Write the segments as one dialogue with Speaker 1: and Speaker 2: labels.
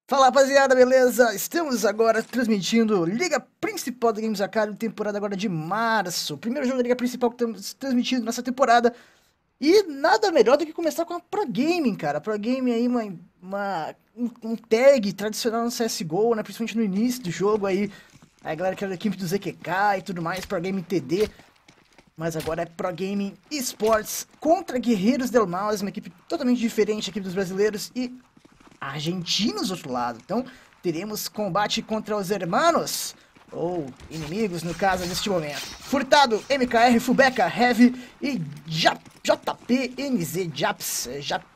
Speaker 1: Fala rapaziada, beleza? Estamos agora transmitindo Liga Principal da Games Academy, temporada agora de março. Primeiro jogo da Liga Principal que estamos transmitindo nessa temporada. E nada melhor do que começar com a Pro Gaming, cara. Pro Gaming aí, um tag tradicional no CSGO, né? Principalmente no início do jogo aí. A galera que era da equipe do ZQK e tudo mais, Pro Gaming TD. Mas agora é Pro Gaming Esports contra Guerreiros Del Mouse, uma equipe totalmente diferente, a equipe dos brasileiros e argentinos do outro lado. Então, teremos combate contra os hermanos, ou inimigos, no caso, neste momento. Furtado, MKR, Fubeca, Heavy e JP, NZ, Japs,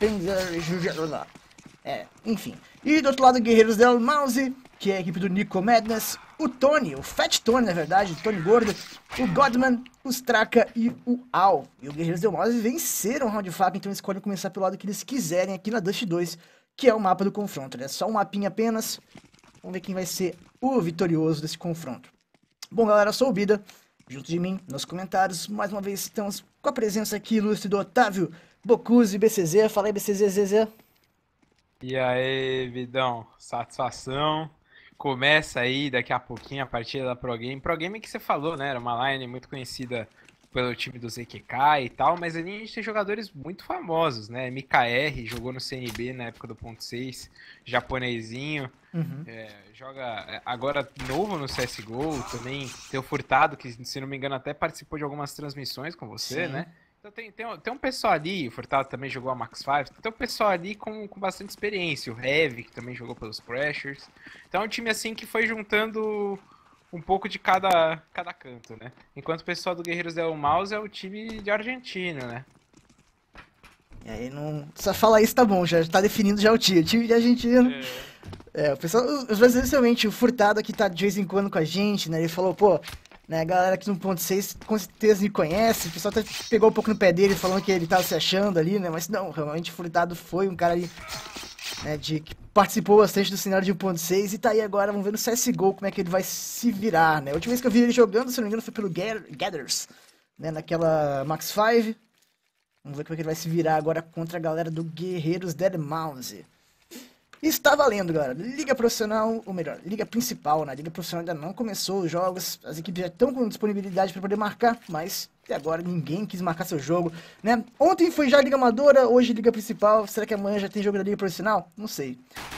Speaker 1: enfim. E do outro lado, Guerreiros Del Mouse, que é a equipe do Nico Madness, o Tony, o Fat Tony, na verdade, o Tony Gordo, o Godman, o Straka e o Al. E o Guerreiros Del Mouse venceram o round de faca, então eles escolhem começar pelo lado que eles quiserem aqui na Dust 2, que é o mapa do confronto, né? Só um mapinha apenas. Vamos ver quem vai ser o vitorioso desse confronto. Bom, galera, eu sou o Bida. Junto de mim, nos comentários, mais uma vez estamos com a presença aqui ilustre do Otávio Bocuse, BCZ. Fala aí, BCZ, ZZ.
Speaker 2: E aí, Vidão, satisfação. Começa aí daqui a pouquinho a partida da Pro Game. Pro Game que você falou, né? Era uma line muito conhecida pelo time do ZQK e tal, mas ali a gente tem jogadores muito famosos, né? MKR jogou no CNB na época do ponto 6, japonesinho,
Speaker 1: Uhum.
Speaker 2: joga agora novo no CSGO, também tem o Furtado, que se não me engano até participou de algumas transmissões com você,
Speaker 1: Sim.
Speaker 2: né? Então tem um pessoal ali, o Furtado também jogou a Max 5, tem um pessoal ali com bastante experiência, o Heavy, que também jogou pelos Pressures. Então é um time assim que foi juntando um pouco de cada canto, né? Enquanto o pessoal do Guerreiros Del Mouse é o time de argentino, né?
Speaker 1: E aí não. Só falar isso tá bom, já tá definindo já o time. Time de argentino.
Speaker 2: É.
Speaker 1: É, o pessoal, os brasileiros realmente, o Furtado aqui tá de vez em quando com a gente, né? Ele falou, pô, né, a galera aqui no ponto 6 com certeza me conhece, o pessoal até pegou um pouco no pé dele, falando que ele tava se achando ali, né? Mas não, realmente o Furtado foi um cara ali, né, que participou bastante do cenário de 1.6 e tá aí agora, vamos ver no CSGO como é que ele vai se virar, né? A última vez que eu vi ele jogando, se não me engano, foi pelo Gathers, né? Naquela Max 5. Vamos ver como é que ele vai se virar agora contra a galera do Guerreiros Dead Mouse. Está valendo, galera. Liga profissional, ou melhor, liga principal, né? Liga profissional ainda não começou os jogos, as equipes já estão com disponibilidade para poder marcar, mas até agora ninguém quis marcar seu jogo, né? Ontem foi já liga amadora, hoje liga principal. Será que amanhã já tem jogo da liga profissional? Não sei.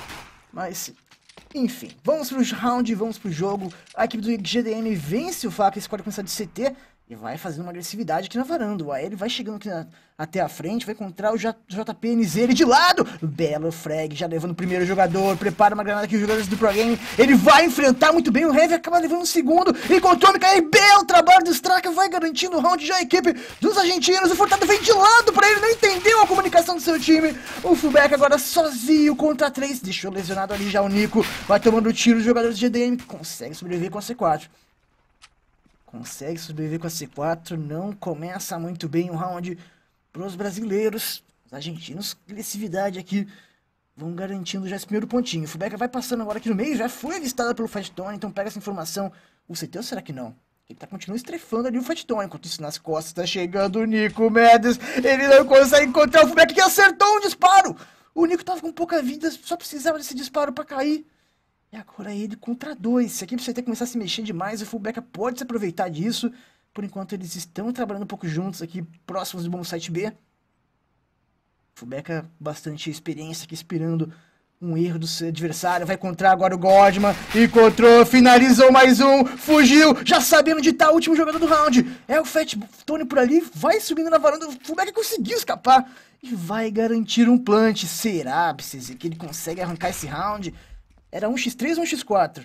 Speaker 1: Mas, enfim, vamos pro round, vamos pro jogo. A equipe do GDM vence o Faca, escolhe começar de CT e vai fazendo uma agressividade aqui na varanda. O AL vai chegando aqui até a frente, vai encontrar o JPNZ ele de lado. Belo frag, já levando o primeiro jogador, prepara uma granada aqui os jogadores do Pro Game. Ele vai enfrentar muito bem o Heavy, acaba levando um segundo. Encontrou o Mikael, belo trabalho do Straka, vai garantindo o round já a equipe dos argentinos. O Furtado vem de lado pra ele, não entendeu a comunicação do seu time. O Fullback agora sozinho contra 3, deixou lesionado ali já o Nico. Vai tomando tiro os jogadores de GDM, consegue sobreviver com a C4. Consegue sobreviver com a C4, não começa muito bem o round pros brasileiros. Os argentinos, agressividade aqui, vão garantindo já esse primeiro pontinho. O Fubeca vai passando agora aqui no meio, já foi avistado pelo Fat Tony, então pega essa informação. O CT ou será que não? Ele tá continuando estrefando ali o Fat Tony, enquanto isso nas costas tá chegando o Nico Mendes. Ele não consegue encontrar o Fubeca que acertou um disparo. O Nico tava com pouca vida, só precisava desse disparo pra cair. E agora ele contra dois. Se a equipe CT começar a se mexer demais, o Fullback pode se aproveitar disso. Por enquanto eles estão trabalhando um pouco juntos aqui, próximos do bom site B. Fullback bastante experiência aqui, esperando um erro do seu adversário. Vai encontrar agora o Godman. Encontrou, finalizou mais um. Fugiu, já sabendo onde tá o último jogador do round. É o Fat Tony por ali, vai subindo na varanda. O Fullback conseguiu escapar. E vai garantir um plant. Será, BCZ, que ele consegue arrancar esse round? Era 1x3 ou 1x4?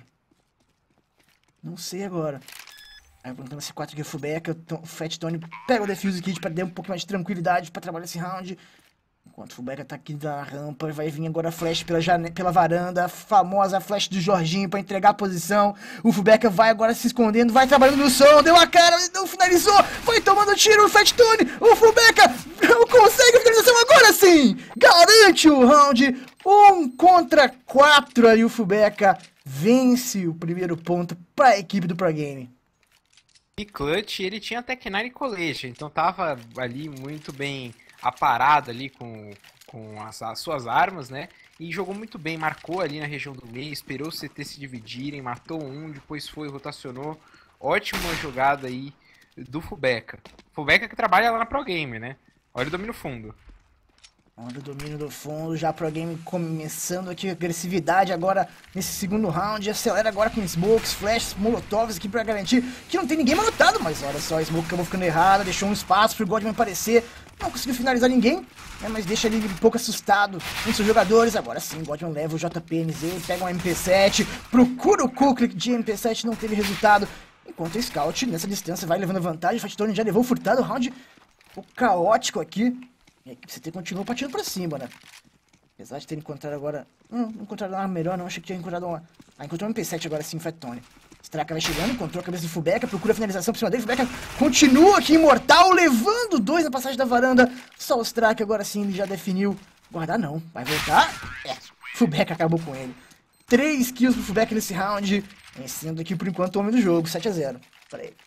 Speaker 1: Não sei agora. Aí plantando esse 4 aqui, o Fubeca, o Fat Tony pega o Defuse Kit pra dar um pouco mais de tranquilidade pra trabalhar esse round. Enquanto o Fubeca tá aqui na rampa, vai vir agora a flash pela varanda, a famosa flash do Jorginho pra entregar a posição. O Fubeca vai agora se escondendo, vai trabalhando no som, deu a cara, não finalizou, vai tomando tiro o Fat Tony. O Fubeca não consegue a finalização agora sim! Garante o round, 1 contra 4 aí o Fubeca vence o primeiro ponto pra equipe do Pro Game.
Speaker 2: E Clutch, ele tinha Tech 9 College, então tava ali muito bem aparado ali com as suas armas, né? E jogou muito bem, marcou ali na região do meio, esperou os CT se dividirem, matou um, depois foi, rotacionou. Ótima jogada aí do Fubeca. Fubeca que trabalha lá na Pro Game, né? Olha o domínio fundo.
Speaker 1: Olha o domínio do fundo, já Pro Game começando aqui a agressividade agora nesse segundo round. Acelera agora com smokes, flashes, molotovs aqui pra garantir que não tem ninguém malotado. Mas olha só, a smoke acabou ficando errada, deixou um espaço pro Godman aparecer. Não conseguiu finalizar ninguém, né, mas deixa ele um pouco assustado com seus jogadores. Agora sim, Godman leva o JPNZ, pega um MP7, procura o Kuklik de MP7, não teve resultado. Enquanto o Scout, nessa distância, vai levando vantagem. O Fat já levou o furtado, round um caótico aqui. E a equipe CT continua partindo pra cima, né? Apesar de ter encontrado agora... não encontraram uma arma melhor, não. Achei que tinha encontrado uma... encontrou um MP7 agora sim, Fat Tony. Straka vai chegando, encontrou a cabeça do Fubeca, procura a finalização por cima dele. Fubeca continua aqui, imortal, levando 2 na passagem da varanda. Só o Straka agora sim, ele já definiu. Guardar não, vai voltar? Fubeca acabou com ele. 3 kills pro Fubeca nesse round. Vencendo aqui por enquanto o homem do jogo, 7-0 para ele.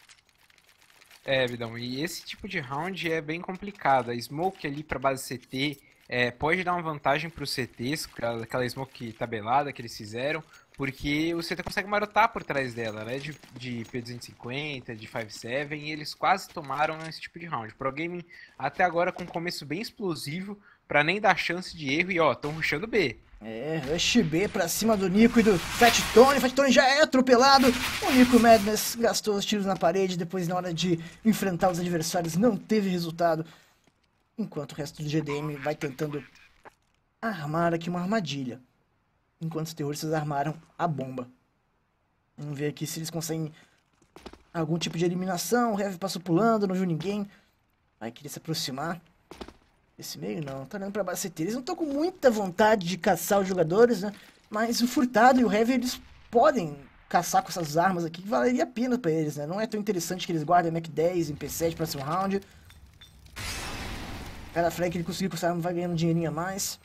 Speaker 2: Vidão, e esse tipo de round é bem complicado. A smoke ali pra base CT pode dar uma vantagem pros CTs, aquela smoke tabelada que eles fizeram, porque o CT consegue marotar por trás dela, né? De P250, de 5.7, e eles quase tomaram esse tipo de round. Pro Gaming até agora com um começo bem explosivo, pra nem dar chance de erro, e ó, tão rushando B.
Speaker 1: Rush B pra cima do Nico e do Fat Tony. Fat Tony já é atropelado. O Nico Madness gastou os tiros na parede. Depois, na hora de enfrentar os adversários, não teve resultado. Enquanto o resto do GDM vai tentando armar aqui uma armadilha. Enquanto os terroristas armaram a bomba. Vamos ver aqui se eles conseguem algum tipo de eliminação. O Heavy passou pulando, não viu ninguém. Vai querer se aproximar. Esse meio não, tá olhando pra base CT. Eles não estão com muita vontade de caçar os jogadores, né? Mas o Furtado e o Heavy, eles podem caçar com essas armas aqui, que valeria a pena pra eles, né? Não é tão interessante que eles guardem Mac 10 em P7 pra ser um round. Cada frag que ele conseguir com essa arma vai ganhando um dinheirinho a mais.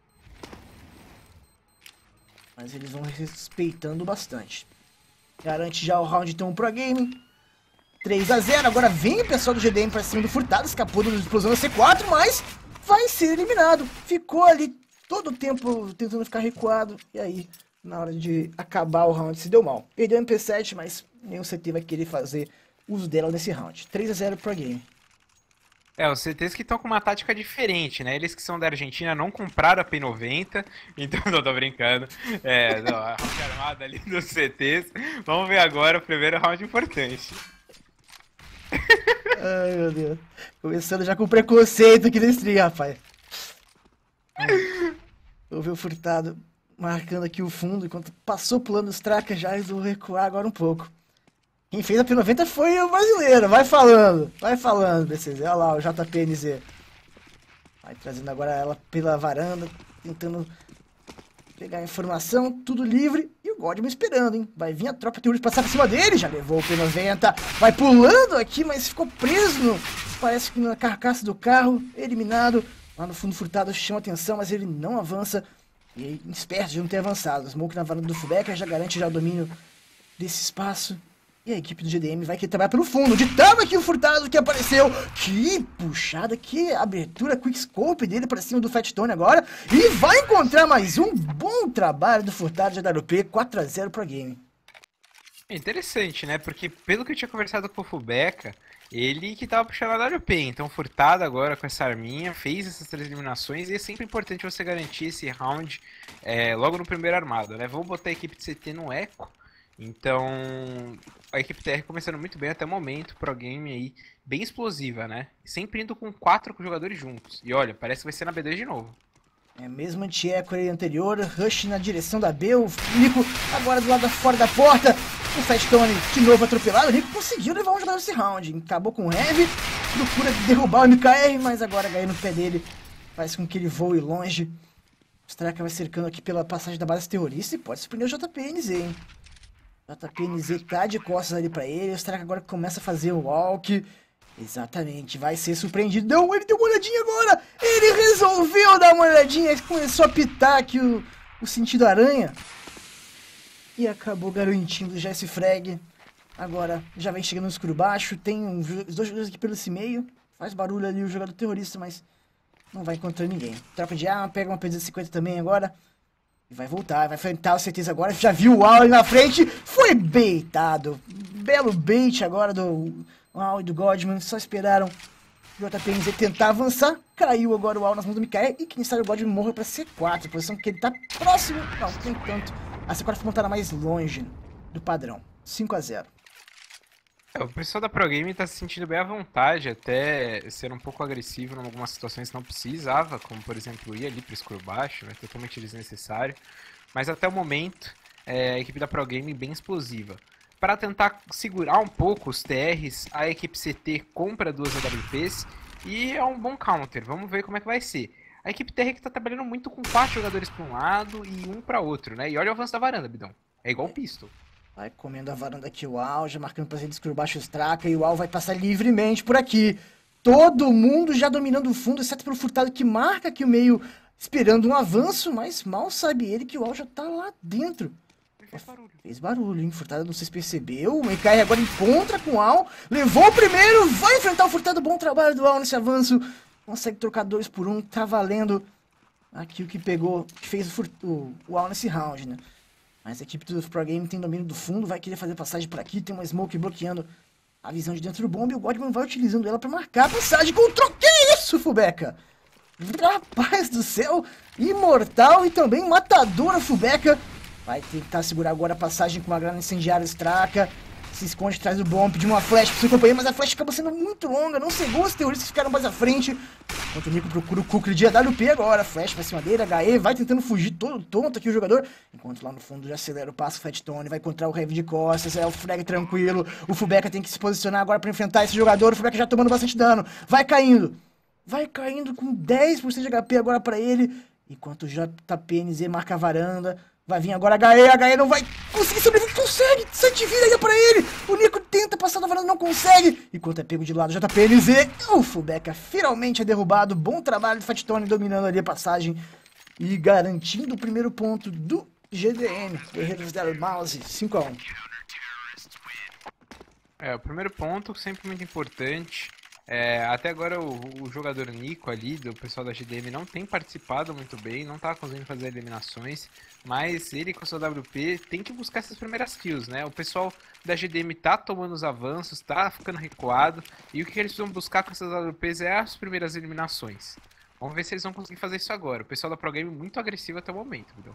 Speaker 1: Mas eles vão respeitando bastante. Garante já o round então pro game. 3-0, agora vem o pessoal do GDM pra cima do Furtado, escapou da explosão da C4, mas vai ser eliminado. Ficou ali todo o tempo tentando ficar recuado, e aí, na hora de acabar o round, se deu mal. Perdeu o MP7, mas nenhum CT vai querer fazer uso dela nesse round. 3-0 pro game.
Speaker 2: Os CTs que estão com uma tática diferente, né? Eles que são da Argentina não compraram a P90, então não tô brincando. A round armada ali dos CTs. Vamos ver agora o primeiro round importante.
Speaker 1: Ai, meu Deus. Começando já com preconceito aqui nesse stream, rapaz. Eu vi o Furtado marcando aqui o fundo, enquanto passou pulando os tracas já, eles vão recuar agora um pouco. Quem fez a P90 foi o brasileiro. Vai falando, BCZ. Olha lá, o JPNZ. Vai trazendo agora ela pela varanda, tentando pegar a informação, tudo livre. E o Godman esperando, hein? Vai vir a tropa terrorista passar por cima dele. Já levou o P90. Vai pulando aqui, mas ficou preso parece que na carcaça do carro. Eliminado. Lá no fundo Furtado chama atenção, mas ele não avança. E esperto de não ter avançado. Smoke na varanda do Fubeca já garante já o domínio desse espaço. E a equipe do GDM vai querer trabalhar pelo fundo. Ditando aqui o Furtado que apareceu. Que puxada, que abertura quickscope dele pra cima do Fat Tony agora. E vai encontrar mais um bom trabalho do Furtado de AWP. 4-0 pro game.
Speaker 2: É interessante, né? Porque pelo que eu tinha conversado com o Fubeca, ele que tava puxando a AWP. Então Furtado agora com essa arminha, fez essas 3 eliminações. E é sempre importante você garantir esse round logo no primeiro armado, né? Vamos botar a equipe de CT no eco. Então, a equipe TR começando muito bem até o momento, pro game aí, bem explosiva, né? Sempre indo com 4 jogadores juntos. E olha, parece que vai ser na B2 de novo.
Speaker 1: Mesmo anti-eco anterior, rush na direção da B, o Nico agora do lado fora da porta. O Fat Tony de novo atropelado, o Nico conseguiu levar um jogador nesse round. Acabou com o Heavy, procura derrubar o MKR, mas agora ganhando no pé dele, faz com que ele voe longe. O Straka vai cercando aqui pela passagem da base terrorista e pode surpreender o JPNZ, hein? JPNZ tá de costas ali pra ele. O Straka agora começa a fazer o walk. Exatamente, vai ser surpreendido. Não, ele deu uma olhadinha agora. Ele resolveu dar uma olhadinha. Começou a pitar aqui o sentido aranha. E acabou garantindo já esse frag. Agora já vem chegando no escuro baixo. Tem os dois jogadores aqui pelo esse meio. Faz barulho ali o jogador terrorista, mas não vai encontrar ninguém. Troca de arma, pega uma P250 também agora. E vai voltar, vai enfrentar a certeza agora. Já viu o Al ali na frente. Foi baitado. Belo bait agora do Al e do Godman. Só esperaram o JPMZ tentar avançar. Caiu agora o Al nas mãos do Mikael. E quem sabe o Godman morra pra C4. Posição que ele tá próximo. Não, nem tanto. A C4 foi montada mais longe do padrão. 5-0.
Speaker 2: O pessoal da Pro Game tá se sentindo bem à vontade, até ser um pouco agressivo em algumas situações que não precisava, como por exemplo ir ali pro escuro baixo, é totalmente desnecessário. Mas até o momento, a equipe da Pro Game bem explosiva. Para tentar segurar um pouco os TRs, a equipe CT compra 2 AWPs e é um bom counter. Vamos ver como é que vai ser. A equipe TR que tá trabalhando muito com 4 jogadores para um lado e um para outro, né? E olha o avanço da varanda, Bidão. É igual o Pistol.
Speaker 1: Vai comendo a varanda aqui o Al, já marcando pra ele escuro baixo os Traca, e o Al vai passar livremente por aqui. Todo mundo já dominando o fundo, exceto pelo Furtado que marca aqui o meio, esperando um avanço, mas mal sabe ele que o Al já tá lá dentro. Fez barulho, hein? Furtado não sei se percebeu. O Mikael agora encontra com o Al, levou o primeiro, vai enfrentar o Furtado. Bom trabalho do Al nesse avanço. Consegue trocar 2 por 1, tá valendo aqui o que pegou, que fez o Al nesse round, né? Mas a equipe do Pro Game tem domínio do fundo, vai querer fazer passagem por aqui, tem uma smoke bloqueando a visão de dentro do bombe, e o Godman vai utilizando ela pra marcar a passagem. Control, que isso, Fubeca? Rapaz do céu, imortal e também matadora, Fubeca. Vai tentar segurar agora a passagem com uma grana incendiária Straca. Se esconde atrás do bomb, pediu uma flash pro seu companheiro, mas a flash acaba sendo muito longa, não cegou os terroristas que ficaram mais à frente. Enquanto o Nico procura o Kukri de AWP agora, flash pra cima dele, HE, vai tentando fugir todo tonto aqui o jogador. Enquanto lá no fundo já acelera o passo, Fat Tony vai encontrar o Heavy de costas, é o frag tranquilo. O Fubeca tem que se posicionar agora pra enfrentar esse jogador, o Fubeca já tomando bastante dano, vai caindo. Vai caindo com 10% de HP agora pra ele, enquanto o JPNZ marca a varanda. Vai vir agora HE não vai conseguir sobreviver, consegue, 7 vidas ainda pra ele. O Nico tenta passar da varanda, não consegue. Enquanto é pego de lado, JPNZ, o Fubeca finalmente é derrubado. Bom trabalho do Fat Tony dominando ali a passagem e garantindo o primeiro ponto do GDM, Guerreiros del Mouse, 5-1.
Speaker 2: O primeiro ponto, sempre muito importante. Até agora o jogador Nico ali, do pessoal da GDM, não tem participado muito bem, não tá conseguindo fazer eliminações, mas ele com a sua WP tem que buscar essas primeiras kills, né? O pessoal da GDM tá tomando os avanços, tá ficando recuado, e o que eles precisam buscar com essas WPs é as primeiras eliminações. Vamos ver se eles vão conseguir fazer isso agora. O pessoal da Pro Game muito agressivo até o momento, viu?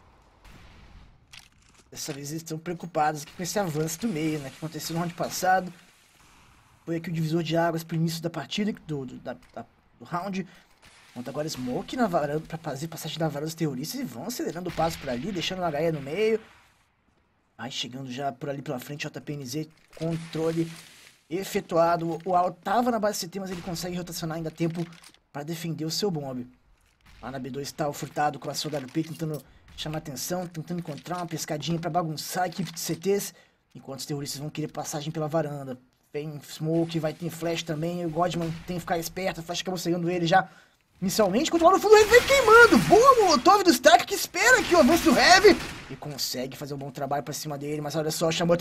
Speaker 1: Dessa vez eles estão preocupados aqui com esse avanço do meio, né? Que aconteceu no round passado. Foi aqui o divisor de águas pro início da partida, do round. Monta agora Smoke na varanda pra fazer passagem da varanda dos terroristas e vão acelerando o passo por ali, deixando o HE no meio. Aí chegando já por ali pela frente, JPNZ, controle efetuado. O Al tava na base CT, mas ele consegue rotacionar ainda a tempo para defender o seu bomb. Lá na B2 está o Furtado com a sua WP tentando chamar atenção, tentando encontrar uma pescadinha para bagunçar a equipe de CTs, enquanto os terroristas vão querer passagem pela varanda. Tem Smoke, vai ter Flash também, o Godman tem que ficar esperto, a Flash acabou cegando ele já inicialmente, enquanto lá no fundo o Heavy vai queimando. Boa Molotov do Stack que espera aqui o avanço do Heavy e consegue fazer um bom trabalho pra cima dele, mas olha só, chamou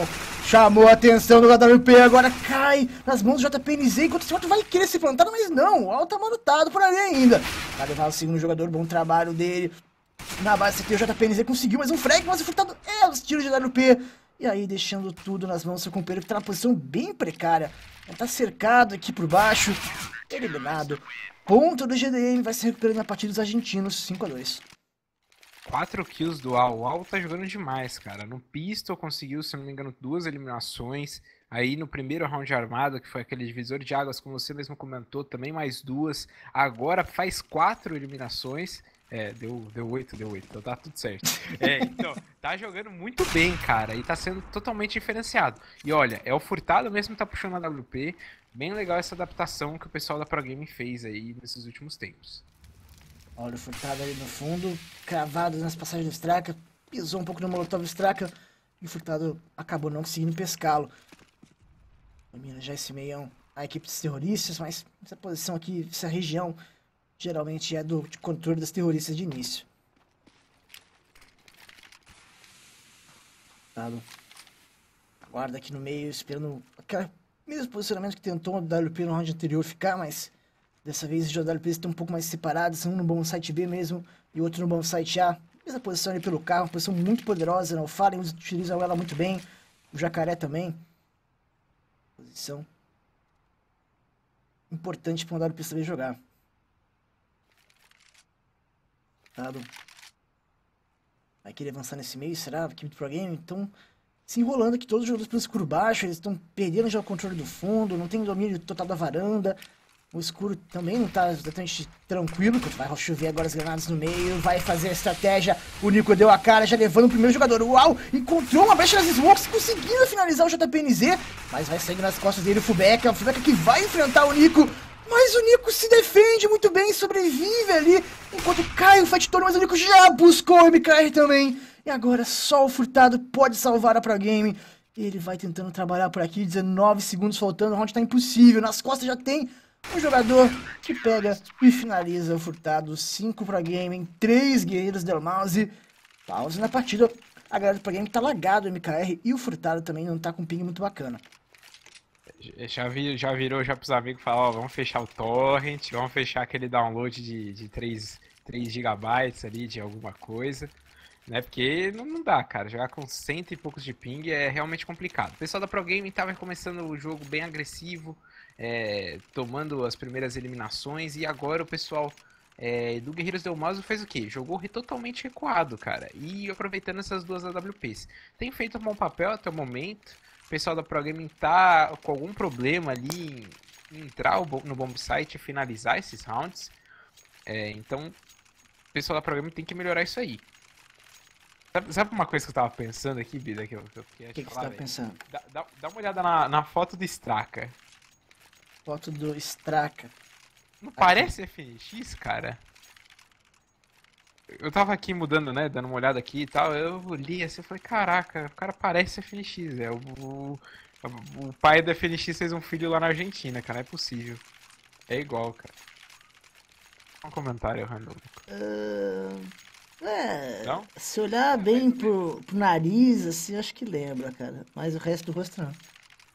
Speaker 1: a atenção do HWP, agora cai nas mãos do JPNZ, enquanto esse outro vai querer se plantar, mas não, o Al tá manutado por ali ainda. Vai levar o segundo jogador, bom trabalho dele. Na base CT o JPNZ conseguiu mais um frag, mas o Furtado os tiros de AWP. E aí deixando tudo nas mãos do seu companheiro que tá numa posição bem precária. Ele tá cercado aqui por baixo, eliminado. Ponto do GDM, vai se recuperando na partida dos argentinos, 5-2.
Speaker 2: 4 kills do Al. O Al tá jogando demais, cara. No Pistol conseguiu, se não me engano, 2 eliminações. Aí no primeiro round armado, que foi aquele divisor de águas, como você mesmo comentou, também mais 2. Agora faz 4 eliminações. Deu 8, então tá tudo certo. Então, tá jogando muito bem, cara, e tá sendo totalmente diferenciado. E olha, o Furtado mesmo que tá puxando a WP, bem legal essa adaptação que o pessoal da Pro Game fez aí nesses últimos tempos.
Speaker 1: Olha o Furtado ali no fundo, cravado nas passagens do Straka, pisou um pouco no Molotov do Straka, e o Furtado acabou não conseguindo pescá-lo. Domina já esse meião a equipe dos terroristas, mas essa posição aqui, essa região, geralmente é de controle das terroristas de início. Aguarda aqui no meio, esperando aquela Mesmo posicionamento que tentou o WP no round anterior ficar, mas dessa vez os WPs estão um pouco mais separados, um no bom site B mesmo e outro no bom site A. Mesma posição ali pelo carro, uma posição muito poderosa, né? O Fallen utiliza ela muito bem, o Jacaré também. Posição importante para um WP saber jogar. Vai querer avançar nesse meio, será? A equipe do Pro Game? Então, se enrolando aqui, todos os jogadores pelo escuro baixo, eles estão perdendo já o controle do fundo, não tem domínio total da varanda. O escuro também não tá exatamente tranquilo, porque vai chover agora as granadas no meio, vai fazer a estratégia. O Nico deu a cara, já levando o primeiro jogador. Uau! Encontrou uma brecha nas smokes, conseguindo finalizar o JPNZ, mas vai sair nas costas dele o Fubeca que vai enfrentar o Nico. Mas o Nico se defende muito bem, sobrevive ali, enquanto cai o Fight Tone, mas o Nico já buscou o MKR também. E agora só o Furtado pode salvar a Pro Game. Ele vai tentando trabalhar por aqui, 19 segundos faltando, o round tá impossível. Nas costas já tem um jogador que pega e finaliza o Furtado. 5 Pro Game, 3 Guerreiros Del Mouse. Pausa na partida. A galera do Pro Game tá lagado o MKR e o Furtado também não tá com um ping muito bacana.
Speaker 2: Já virou já pros amigos falar, ó, vamos fechar o torrent, vamos fechar aquele download de 3 GB ali de alguma coisa, né? Porque não dá, cara. Jogar com 100 e poucos de ping é realmente complicado. O pessoal da Pro Gaming tava começando o jogo bem agressivo, tomando as primeiras eliminações, e agora o pessoal do Guerreiros Del Mouse fez o quê? Jogou totalmente recuado, cara, e aproveitando essas duas AWPs. Tem feito um bom papel até o momento. O pessoal da Pro Gaming tá com algum problema ali em entrar no bomb site e finalizar esses rounds. Então, o pessoal da Pro Gaming tem que melhorar isso aí. Sabe uma coisa que eu tava pensando aqui, Bida? Que
Speaker 1: você tava pensando?
Speaker 2: Dá uma olhada na foto do Straka.
Speaker 1: Foto do Straka.
Speaker 2: Não parece FNX, cara? Eu tava aqui mudando, né? Dando uma olhada aqui e tal. Eu li assim e falei, caraca, o cara parece FNX. O pai da FNX fez um filho lá na Argentina, cara. Não é possível. É igual, cara. Um comentário, Randall. Não?
Speaker 1: Se olhar bem pro nariz, assim, acho que lembra, cara. Mas o resto do rosto não.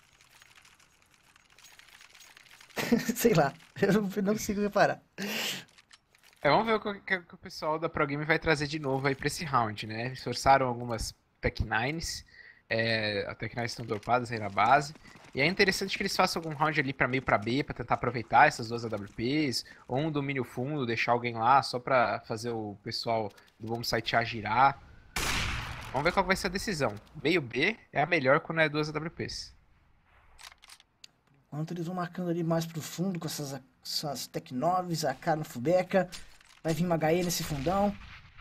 Speaker 1: Sei lá, eu não consigo reparar.
Speaker 2: Vamos ver o que o pessoal da Pro Game vai trazer de novo aí pra esse round, né? Eles forçaram algumas Tech-9s. As Tech-9s estão dropadas aí na base. E é interessante que eles façam algum round ali pra meio pra B, pra tentar aproveitar essas duas AWPs, ou um domínio fundo, deixar alguém lá só pra fazer o pessoal do bomb site A girar. Vamos ver qual vai ser a decisão. Meio B é a melhor quando é duas AWPs.
Speaker 1: Enquanto eles vão marcando ali mais pro fundo com essas Tech-9s, a cara no Fubeca. Vai vir uma HE nesse fundão.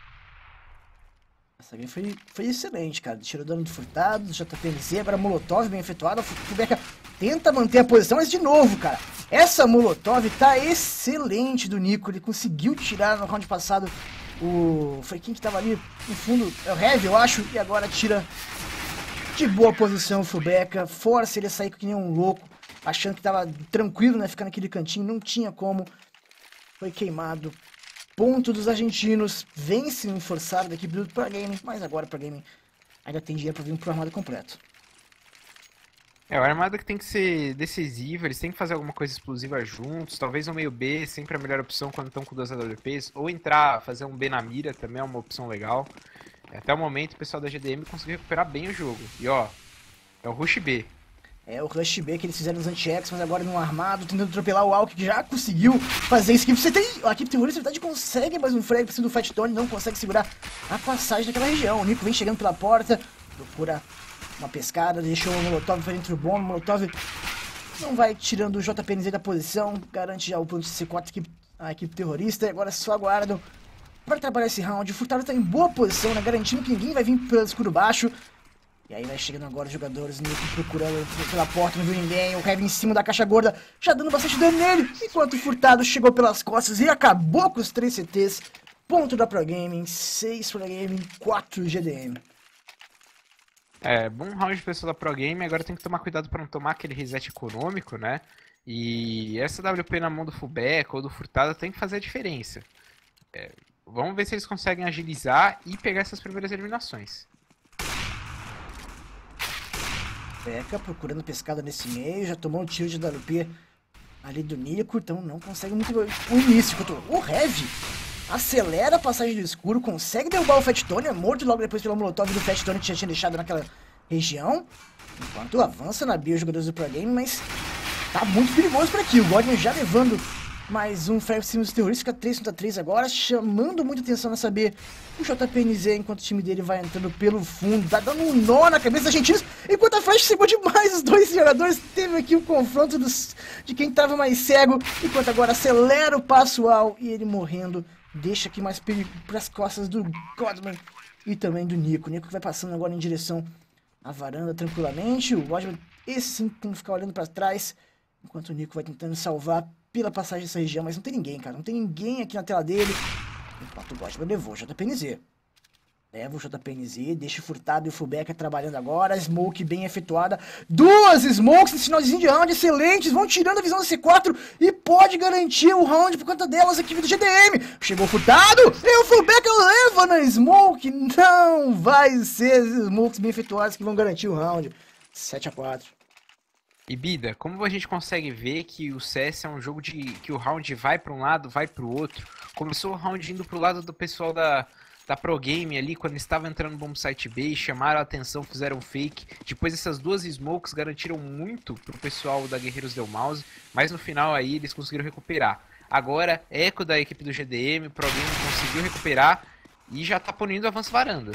Speaker 1: Essa game foi excelente, cara. Tirou dano de Furtado, JPNZ, agora Molotov bem efetuada. O Fubeca tenta manter a posição, mas de novo, cara. Essa Molotov tá excelente do Nico. Ele conseguiu tirar no round passado foi quem que tava ali no fundo? É o Heavy, eu acho. E agora tira de boa posição o Fubeca. Força ele a sair que nem um louco. Achando que tava tranquilo, né? Ficar naquele cantinho. Não tinha como. Foi queimado. Ponto dos argentinos. Vence um forçado da equipe do Pro Gaming. Mas agora o Pro Gaming ainda tem dinheiro pra vir pro armado completo.
Speaker 2: O armada que tem que ser decisivo. Eles têm que fazer alguma coisa explosiva juntos. Talvez um meio B, sempre a melhor opção quando estão com duas AWPs. Ou entrar, fazer um B na mira também é uma opção legal. Até o momento o pessoal da GDM conseguiu recuperar bem o jogo. E ó, é o Rush B.
Speaker 1: É o Rush B que eles fizeram nos anti-X, mas agora no armado, tentando atropelar o Alck, que já conseguiu fazer isso. A equipe terrorista, na verdade, consegue mais um frag pra cima do Fight Tone, não consegue segurar a passagem daquela região. O Nico vem chegando pela porta, procura uma pescada, deixou o Molotov dentro do bomb. O Molotov não vai tirando o JPNZ da posição, garante já o ponto de C4 a equipe terrorista. E agora só aguardam para trabalhar esse round. O Furtado tá em boa posição, né, garantindo que ninguém vai vir pelo escuro baixo. E aí vai chegando agora os jogadores, Nico procurando pela porta, não viu ninguém, o Heavy em cima da caixa gorda, já dando bastante dano nele, enquanto o Furtado chegou pelas costas e acabou com os 3 CTs. Ponto da Pro Gaming, 6 Pro Gaming, 4 GDM.
Speaker 2: Bom round pessoal da Pro Gaming, agora tem que tomar cuidado para não tomar aquele reset econômico, né? E essa WP na mão do Fubeca ou do Furtado tem que fazer a diferença. Vamos ver se eles conseguem agilizar e pegar essas primeiras eliminações.
Speaker 1: Peca procurando pescada nesse meio, já tomou um tiro de WP ali do Nico, então não consegue muito o início. Enquanto o Heavy acelera a passagem do escuro, consegue derrubar o Fat Tony, é morto logo depois pelo Molotov do Fat Tony que já tinha deixado naquela região. Enquanto avança na bio os jogadores do Pro Game, mas tá muito perigoso por aqui. O Godman já levando mais um Fire Sims terrorista, fica 3 contra 3 agora, chamando muita atenção nessa B. O JPNZ, enquanto o time dele vai entrando pelo fundo, tá dando um nó na cabeça dos argentinos, enquanto a Flash cegou demais os dois jogadores. Teve aqui o confronto de quem tava mais cego, enquanto agora acelera o passo ao e ele morrendo, deixa aqui mais perigo pras costas do Godman e também do Nico. O Nico que vai passando agora em direção à varanda tranquilamente. O Godman, esse sim, tem que ficar olhando pra trás, enquanto o Nico vai tentando salvar pela passagem dessa região, mas não tem ninguém, cara. Não tem ninguém aqui na tela dele. Enquanto o Godman levou o JPNZ. Leva o JPNZ, deixa o Furtado e o Fullback trabalhando agora. Smoke bem efetuada. 2 smokes no finalzinho de round, excelentes. Vão tirando a visão da C4 e pode garantir o round por conta delas aqui do GDM. Chegou o Furtado e o Fullback leva na smoke. Não vai ser as smokes bem efetuadas que vão garantir o round. 7-4.
Speaker 2: E Bida, como a gente consegue ver que o CS é um jogo que o round vai para um lado, vai para o outro. Começou o round indo pro lado do pessoal da Pro Game ali, quando estava entrando no bombsite B, chamaram a atenção, fizeram fake. Depois essas duas smokes garantiram muito pro pessoal da Guerreiros Del Mouse, mas no final aí eles conseguiram recuperar. Agora, eco da equipe do GDM, o Pro Game conseguiu recuperar e já tá punindo o avanço varanda.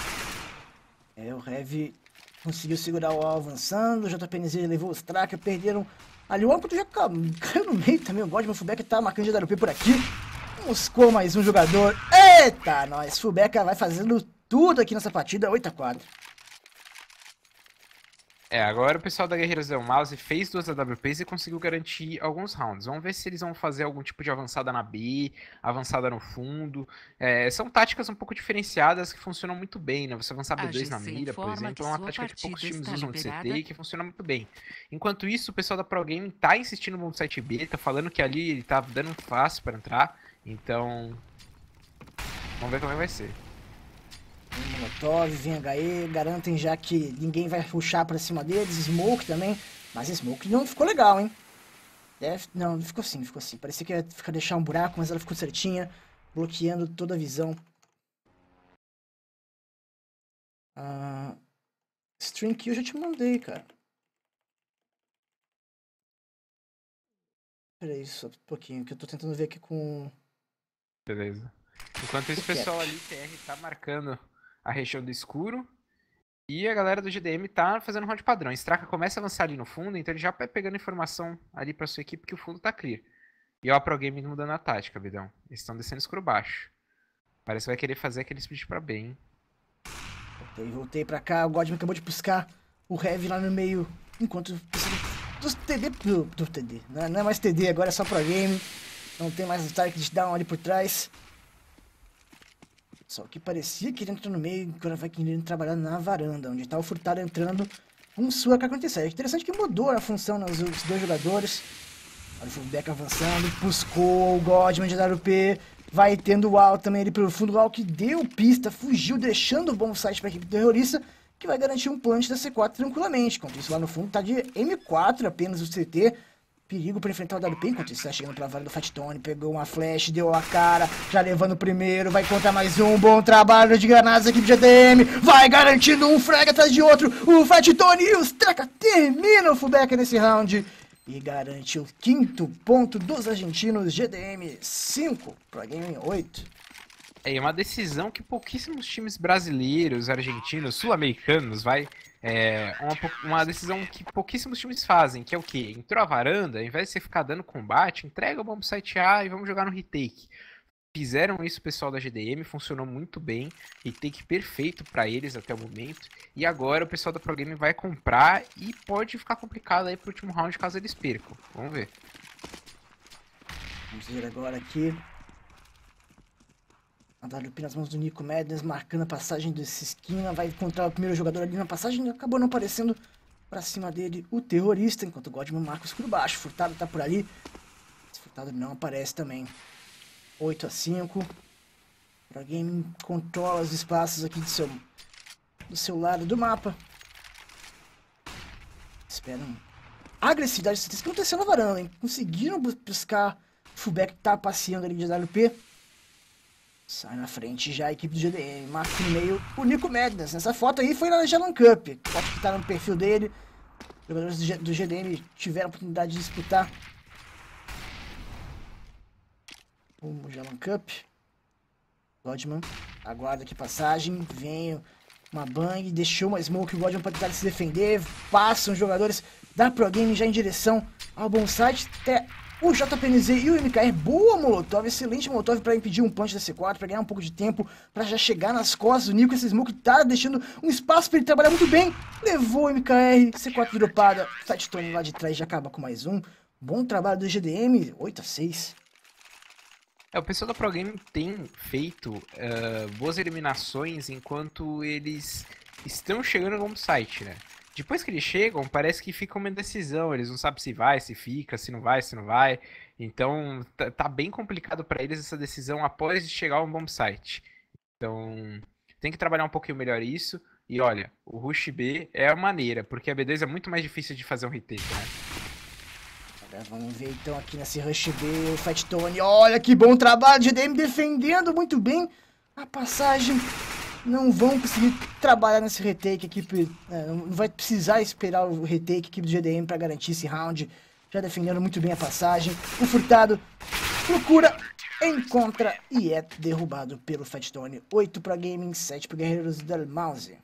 Speaker 1: O Heavy conseguiu segurar o A avançando, o JPNZ levou os trackers, perderam ali o âmbito, já caiu no meio também. O Godman, o Fullback tá marcando de WP por aqui. Moscou mais um jogador. Eita, nós! Fullback vai fazendo tudo aqui nessa partida, 8-4.
Speaker 2: Agora o pessoal da Guerreiros Del Mouse fez 2 AWPs e conseguiu garantir alguns rounds. Vamos ver se eles vão fazer algum tipo de avançada na B, avançada no fundo. São táticas um pouco diferenciadas que funcionam muito bem, né? Você avançar B2 na mira, por exemplo, é uma tática que poucos times usam de CT e que funciona muito bem. Enquanto isso, o pessoal da Pro Game tá insistindo no site B, tá falando que ali ele tá dando um fácil para entrar. Então, vamos ver como é que vai ser.
Speaker 1: Molotov, vem HE, garantem já que ninguém vai rushar pra cima deles. Smoke também, mas Smoke não ficou legal, hein? Não, ficou assim, ficou assim. Parecia que ia deixar um buraco, mas ela ficou certinha, bloqueando toda a visão. String Kill eu já te mandei, cara. Pera aí, só um pouquinho, que eu tô tentando ver aqui com...
Speaker 2: Beleza. Enquanto isso, o pessoal ali, TR, tá marcando a região do escuro. E a galera do GDM tá fazendo um round padrão. Straka começa a avançar ali no fundo, então ele já vai pegando informação ali pra sua equipe que o fundo tá clear. E ó, a Pro Game mudando a tática, Bidão. Eles estão descendo escuro baixo. Parece que vai querer fazer aquele split pra B, hein?
Speaker 1: Voltei pra cá, o Godman acabou de piscar o Heavy lá no meio. Enquanto dos TD do TD. Não é mais TD, agora é só Pro Game. Não tem mais o Target Down ali por trás. Só que parecia que ele entrou no meio, agora vai querendo trabalhar na varanda, onde tá o Furtado entrando com sua K-47. Interessante que mudou a função nos dois jogadores. Olha o Fullback avançando, buscou o Godman de WP. Vai tendo o Al também ali pelo fundo. O Al que deu pista, fugiu, deixando o bom site para a equipe terrorista, que vai garantir um plant da C4 tranquilamente. Enquanto isso, lá no fundo tá de M4 apenas o CT. Perigo para enfrentar o WP, enquanto isso tá chegando pra vara do Fat Tony, pegou uma flash, deu a cara, já levando o primeiro, vai contra mais um, bom trabalho de granadas aqui do GDM, vai garantindo um frag atrás de outro, o Fat Tony e os Traca terminam o Fullback nesse round e garante o 5º ponto dos argentinos, GDM 5, Pro Game 8.
Speaker 2: É uma decisão que pouquíssimos times brasileiros, argentinos, sul-americanos, uma decisão que pouquíssimos times fazem, que é o quê? Entrou a varanda, ao invés de você ficar dando combate, entrega o bombsite A e vamos jogar no retake. Fizeram isso o pessoal da GDM, funcionou muito bem, retake perfeito pra eles até o momento. E agora o pessoal da Pro Game vai comprar e pode ficar complicado aí pro último round caso eles percam. Vamos ver.
Speaker 1: Vamos ver agora aqui. A WP nas mãos do Nico Madness, marcando a passagem desse esquina, vai encontrar o primeiro jogador ali na passagem, acabou não aparecendo pra cima dele o terrorista, enquanto o Godman marca o escuro baixo. Furtado tá por ali, esse Furtado não aparece também. 8-5, Pro Game controla os espaços aqui do seu lado do mapa. Esperam agressividade. Isso que aconteceu na varanda, hein? Conseguiram buscar o fullback que tá passeando ali de AWP. Sai na frente já a equipe do GDM. Marca no meio o Nico Madness. Nessa foto aí foi na Jalan Cup. Foto que tá no perfil dele. Os jogadores do GDM tiveram a oportunidade de disputar o Jalan Cup. Godman aguarda aqui passagem. Vem uma bang. Deixou uma smoke. O Godman para tentar se defender. Passam os jogadores da Pro Game já em direção ao bom site. Até o JPNZ e o MKR. Boa molotov. Excelente molotov para impedir um punch da C4. Para ganhar um pouco de tempo. Para já chegar nas costas do Nico. Esse smoke tá deixando um espaço para ele trabalhar muito bem. Levou o MKR. C4 dropada. Fat Tony lá de trás já acaba com mais um. Bom trabalho do GDM. 8-6.
Speaker 2: O pessoal da Pro Game tem feito boas eliminações enquanto eles estão chegando no home site, né? Depois que eles chegam, parece que fica uma indecisão. Eles não sabem se vai, se fica, se não vai, se não vai. Então, tá bem complicado para eles essa decisão após chegar ao home site. Então, tem que trabalhar um pouquinho melhor isso. E olha, o Rush B é a maneira, porque a B2 é muito mais difícil de fazer um retake, né?
Speaker 1: Vamos ver então aqui nesse Rush B, o Fat Tony. Olha que bom trabalho, GDM defendendo muito bem a passagem. Não vão conseguir trabalhar nesse retake, a equipe não vai precisar esperar o retake, a equipe do GDM para garantir esse round. Já defendendo muito bem a passagem. O Furtado procura, encontra e é derrubado pelo Fat Tony. 8 para Gaming, 7 para Guerreiros del Mouse.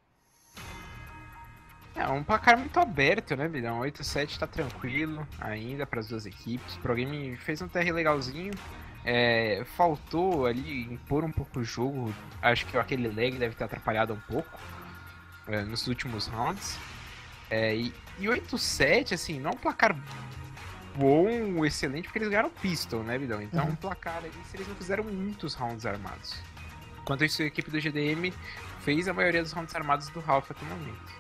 Speaker 2: É um placar muito aberto, né, Bidão? 8-7 tá tranquilo ainda para as duas equipes. O Pro Game fez um TR legalzinho. Faltou ali impor um pouco o jogo. Acho que aquele lag deve ter atrapalhado um pouco nos últimos rounds. E 8-7, assim, não é um placar bom, excelente, porque eles ganharam pistol, né, Bidão? Então, um placar ali, se eles não fizeram muitos rounds armados. Enquanto isso, a equipe do GDM fez a maioria dos rounds armados do Ralph até o momento.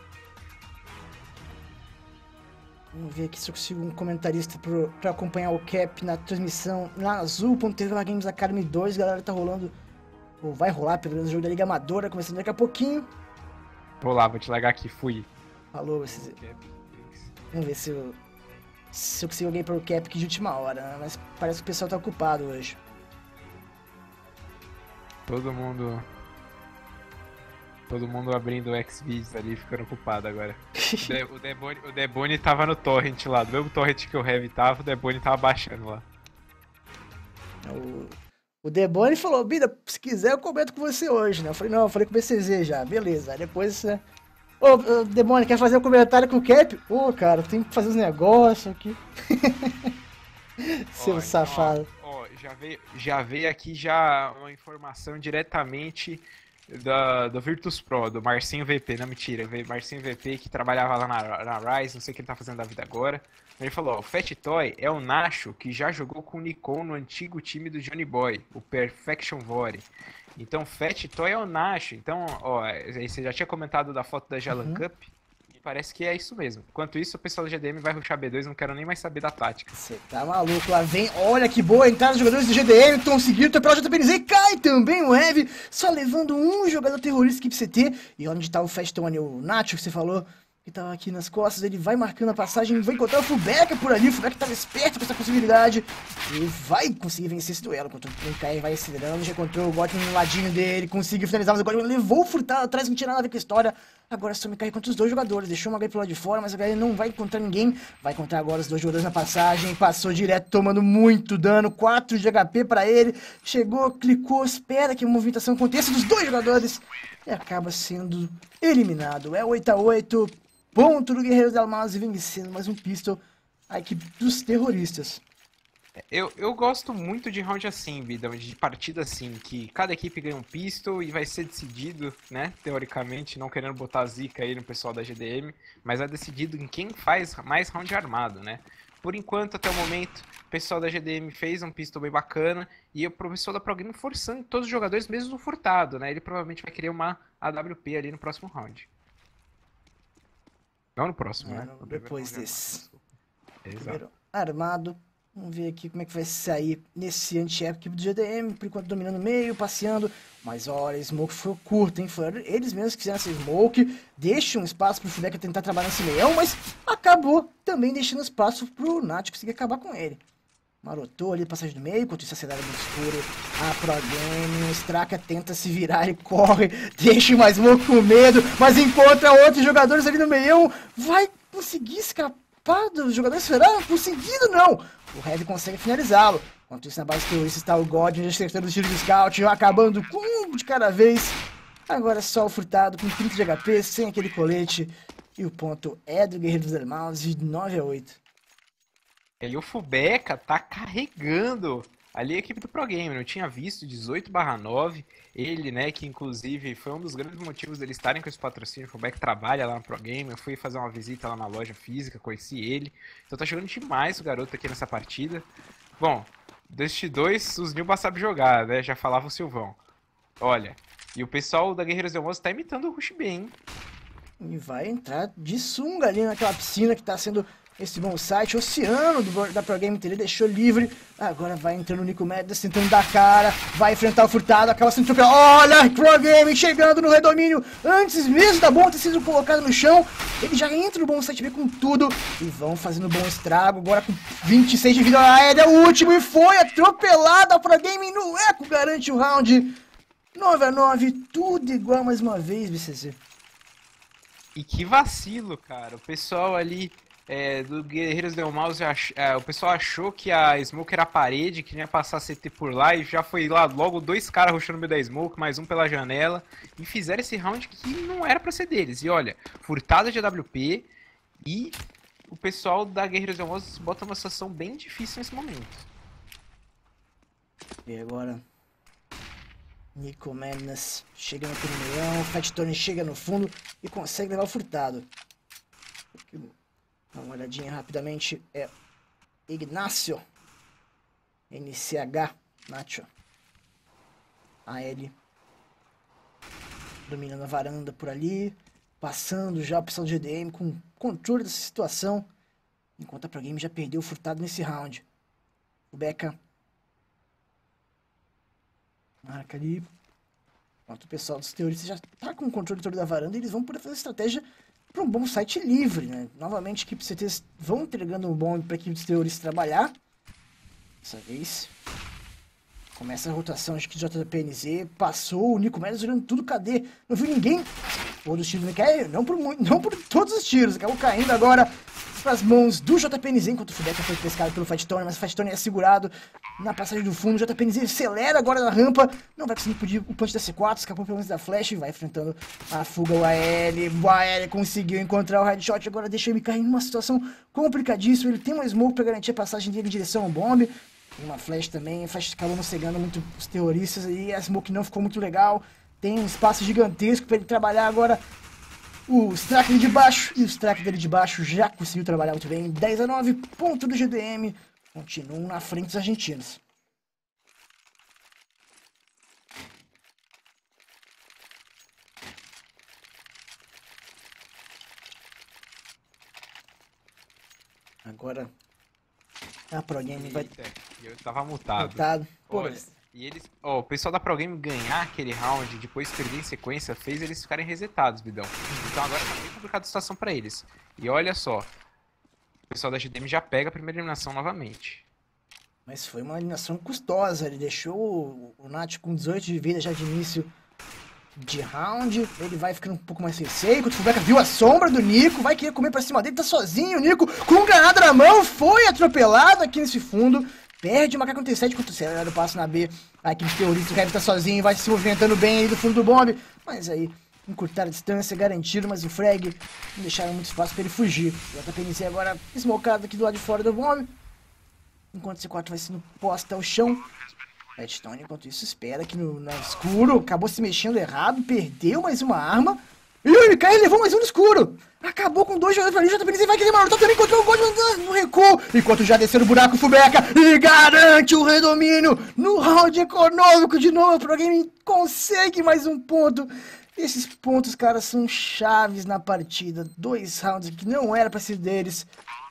Speaker 1: Vamos ver aqui se eu consigo um comentarista pra acompanhar o Cap na transmissão na Azul.tv lá Games Academy 2. Galera, tá rolando, ou vai rolar pelo menos o jogo da Liga Amadora, começando daqui a pouquinho.
Speaker 2: Vou lá, vou te largar aqui, fui.
Speaker 1: Falou, vamos ver se eu consigo alguém pro Cap aqui de última hora, né? Mas parece que o pessoal tá ocupado hoje.
Speaker 2: Todo mundo abrindo o Xvideos ali, ficando ocupado agora. O Debone tava no torrent lá, do mesmo torrent que o Heavy tava, o Debone tava baixando lá.
Speaker 1: O Debone falou, Bida, se quiser eu comento com você hoje, né? Eu falei, não, eu falei com o BCZ já, beleza. Aí depois, ô, Debone, quer fazer um comentário com o Cap? Ô, cara, tem que fazer os negócios aqui. Seu safado.
Speaker 2: Já veio aqui uma informação diretamente do Virtus Pro, do Marcinho VP, não, mentira, veio Marcinho VP que trabalhava lá na Rise, não sei o que ele tá fazendo da vida agora. Ele falou, ó, o Fat Toy é o Nacho que já jogou com o Nikon no antigo time do Johnny Boy, o Perfection Vore. Então, Fat Toy é o Nacho. Então, ó, aí você já tinha comentado da foto da Jalan Cup, e parece que é isso mesmo. Enquanto isso, o pessoal do GDM vai rushar B2, não quero nem mais saber da tática.
Speaker 1: Você tá maluco, lá vem, olha que boa entrada dos jogadores do GDM, conseguiram atropelar o JPNZ e cai também o Heavy, só levando um jogador terrorista equipe CT. E onde tá o Fat Tony, o Nacho que você falou, que tava aqui nas costas, ele vai marcando a passagem, vai encontrar o Fullback por ali, o Fullback tava esperto com essa possibilidade, e vai conseguir vencer esse duelo, enquanto o MKR vai acelerando, já encontrou o Godwin no ladinho dele, conseguiu finalizar, mas o Godwin levou o Furtado atrás, não tinha nada a ver com a história. Agora só o MKR contra os dois jogadores, deixou uma HE pro lado de fora, mas a HE não vai encontrar ninguém, vai encontrar agora os dois jogadores na passagem, passou direto, tomando muito dano, 4 de HP pra ele, chegou, clicou, espera que a movimentação aconteça dos dois jogadores, e acaba sendo eliminado. É 8-8, ponto do Guerreiros del Mouse vencendo mais um pistol, a equipe dos terroristas.
Speaker 2: Eu gosto muito de round assim, Bidão, de partida assim, que cada equipe ganha um pistol e vai ser decidido, né, teoricamente, não querendo botar zica aí no pessoal da GDM, mas é decidido em quem faz mais round armado, né. Por enquanto, até o momento, o pessoal da GDM fez um pistol bem bacana e o pessoal da Pro Game forçando todos os jogadores, mesmo no Furtado, né, ele provavelmente vai querer uma AWP ali no próximo round. Não no próximo, né?
Speaker 1: Depois desse.
Speaker 2: Exato.
Speaker 1: Primeiro armado. Vamos ver aqui como é que vai sair nesse anti-equipe do GDM. Por enquanto dominando o meio, passeando. Mas olha, a Smoke foi curta, hein? Foi eles mesmos que fizeram essa Smoke. Deixa um espaço pro Fudeca tentar trabalhar nesse meião, mas acabou também deixando espaço pro Nath conseguir acabar com ele. Marotou ali, passagem do meio, enquanto isso acelera no escuro. A Pro Game, o Straka tenta se virar e corre. Deixa mais Smoke com medo, mas encontra outros jogadores ali no meião. Vai conseguir escapar dos jogadores? Será? Conseguido não! O Red consegue finalizá-lo. Enquanto isso, na base terrorista está o Godwin acertando o tiro de scout, acabando com um de cada vez. Agora é só o Furtado com 30 de HP, sem aquele colete. E o ponto é do Guerreiro dos Elmaus de 9-8.
Speaker 2: E o Fubeca tá carregando ali a equipe do Pro Game. Não tinha visto 18/9. Ele, né, que inclusive foi um dos grandes motivos deles estarem com esse patrocínio. O Fubeca trabalha lá no Pro Game. Eu fui fazer uma visita lá na loja física, conheci ele. Então tá jogando demais o garoto aqui nessa partida. Bom, Dust 2, os Nilba sabem jogar, né? Já falava o Silvão. Olha, e o pessoal da Guerreiros Delmos tá imitando o Rush bem, hein?
Speaker 1: E vai entrar de sunga ali naquela piscina que tá sendo esse bom site. Oceano da Pro Game ele deixou livre. Agora vai entrando o Nico Mendes tentando dar cara. Vai enfrentar o Furtado, acaba sendo atropelado. Olha, Pro Game chegando no redomínio. Antes mesmo da bomba ter sido colocada no chão, ele já entra no bom site B com tudo. E vão fazendo bom estrago. Agora com 26 de vida aérea, o último. E foi atropelado. A Pro Game no eco garante o round. 9-9, tudo igual mais uma vez, BCC.
Speaker 2: E que vacilo, cara. O pessoal ali do Guerreiros Delmaus, o pessoal achou que a Smoke era a parede, que ia passar CT por lá, e já foi lá logo 2 caras rushando no meio da Smoke, mais um pela janela, e fizeram esse round que não era pra ser deles. E olha, furtada de AWP, e o pessoal da Guerreiros Delmaus bota uma situação bem difícil nesse momento.
Speaker 1: E agora... Nico Madness chega no primeirão, Fat Tony chega no fundo e consegue levar o Furtado. Dá uma olhadinha rapidamente, é Ignacio, NCH, Nacho, AL, dominando a varanda por ali, passando já o pessoal do GDM com controle dessa situação, enquanto a Pro Game já perdeu o Furtado nesse round. O Beca marca ali. Enquanto o pessoal dos terroristas já tá com o controle todo da varanda, eles vão poder fazer estratégia para um bom site livre, né? Novamente, a equipe CTs vão entregando um bombe para a equipe dos terroristas trabalhar. Dessa vez. Começa a rotação, acho que de JPNZ. Passou o Nico Mendes olhando tudo, cadê? Não viu ninguém. Ou dos tiros, né? Não por todos os tiros. Acabou caindo agora para as mãos do JPNZ, enquanto o Fudeca foi pescado pelo Fat Tony, mas o Fat Tony é segurado na passagem do fundo. O JPNZ acelera agora na rampa, não vai conseguir pedir o punch da C4, escapou pelo menos da flash e vai enfrentando a fuga. O AL conseguiu encontrar o headshot, agora deixa ele cair numa situação complicadíssima. Ele tem uma smoke para garantir a passagem dele em direção ao bombe, uma flash também, a flash acabou não cegando muito os terroristas e a smoke não ficou muito legal. Tem um espaço gigantesco para ele trabalhar agora. O Strack ali de baixo, e o Strack dele de baixo já conseguiu trabalhar muito bem. 10-9, ponto do GDM. Continuam na frente os argentinos. Agora a Pro Game vai...
Speaker 2: Eu tava mutado.
Speaker 1: Olha,
Speaker 2: e eles, o pessoal da Pro Game ganhar aquele round, depois perder em sequência, fez eles ficarem resetados, Bidão. Então agora tá bem complicada a situação pra eles. E olha só, o pessoal da GDM já pega a primeira eliminação novamente.
Speaker 1: Mas foi uma eliminação custosa, ele deixou o Nath com 18 de vida já de início de round. Ele vai ficando um pouco mais receio, quando o Fubeca viu a sombra do Nico, vai querer comer pra cima dele, tá sozinho, o Nico com granada na mão, foi atropelado aqui nesse fundo. Perde o Macaco 37 quando acelera o passo na B. A equipe terrorista, o Heavy tá sozinho, vai se movimentando bem aí do fundo do bombe. Mas aí, encurtaram a distância, garantiram, mas o frag não deixaram muito espaço pra ele fugir. O JPNC agora esmocado aqui do lado de fora do bombe. Enquanto o C4 vai sendo posta ao chão. Redstone, enquanto isso, espera aqui no escuro. Acabou se mexendo errado, perdeu mais uma arma. E o MK levou mais um no escuro. Acabou com 2 jogadores pra ali, o JPNZ vai querer marotar também, encontrou o Godwin no recuo. Enquanto já desceu no buraco o Fubeca e garante o redomínio no round econômico. De novo, o Pro Game consegue mais um ponto. Esses pontos, cara, são chaves na partida. 2 rounds que não era pra ser deles.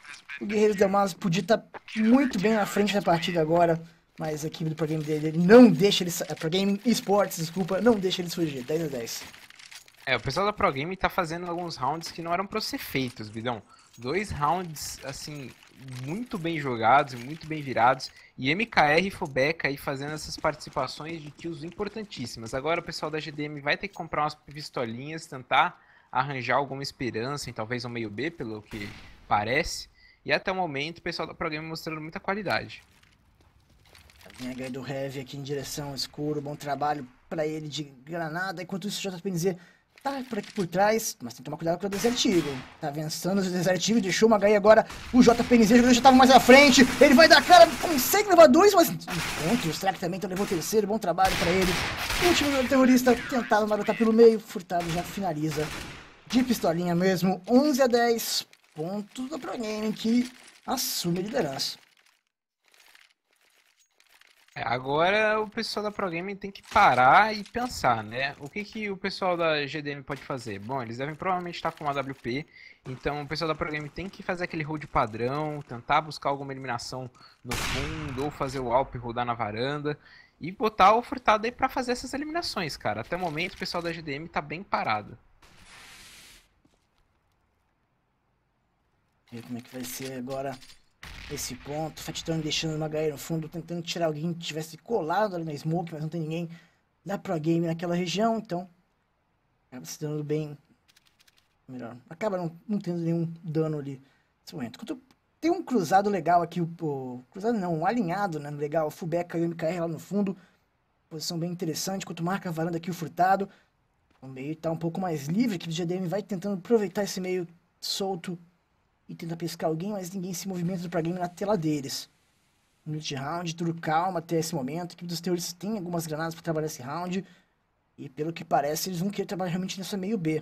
Speaker 1: O Guerreiros Delmas podia estar muito bem na frente da partida agora, mas a equipe do Pro Game dele não deixa eles... Pro Game Esports, desculpa, não deixa eles fugir. 10-10.
Speaker 2: O pessoal da Pro Game tá fazendo alguns rounds que não eram pra ser feitos, Bidão. 2 rounds, assim, muito bem jogados, muito bem virados. E MKR e Fubeca aí fazendo essas participações de kills importantíssimas. Agora o pessoal da GDM vai ter que comprar umas pistolinhas, tentar arranjar alguma esperança em talvez um meio B, pelo que parece. E até o momento o pessoal da Pro Game mostrando muita qualidade.
Speaker 1: Vem a ganha do Heavy aqui em direção ao escuro, bom trabalho pra ele de granada. Enquanto isso o JPNZ tá por aqui por trás, mas tem que tomar cuidado com o Desert Eagle. Tá vencendo o Desert Eagle, deixou uma HI agora. O JPNZ, o jogador já tava mais à frente. Ele vai dar cara, consegue levar 2, mas enquanto o Strack também então levou o terceiro. Bom trabalho pra ele. O último jogador terrorista tentado marotar pelo meio. Furtado já finaliza de pistolinha mesmo. 11-10, pontos do Pro Game que assume a liderança.
Speaker 2: Agora o pessoal da Pro Game tem que parar e pensar, né? O que o pessoal da GDM pode fazer? Bom, eles devem provavelmente estar com uma AWP, então o pessoal da Pro Game tem que fazer aquele hold padrão, tentar buscar alguma eliminação no fundo, ou fazer o AWP rodar na varanda, e botar o Furtado aí pra fazer essas eliminações, cara. Até o momento o pessoal da GDM tá bem parado.
Speaker 1: Ver como é que vai ser agora esse ponto. Fatstone deixando uma HE no fundo, tentando tirar alguém que tivesse colado ali na smoke, mas não tem ninguém da Pro Game naquela região, então acaba se dando bem. Melhor, acaba não tendo nenhum dano ali nesse momento. Tem um cruzado legal aqui, cruzado não, um alinhado, né, legal, o Fubeca e o MKR lá no fundo, posição bem interessante, enquanto marca a varanda aqui o Furtado. O meio tá um pouco mais livre, que o GDM vai tentando aproveitar esse meio solto e tenta pescar alguém, mas ninguém se movimenta do Pro Game na tela deles. Minute round, tudo calma até esse momento. A equipe dos terroristas tem algumas granadas para trabalhar esse round. E pelo que parece, eles vão querer trabalhar realmente nessa meio B.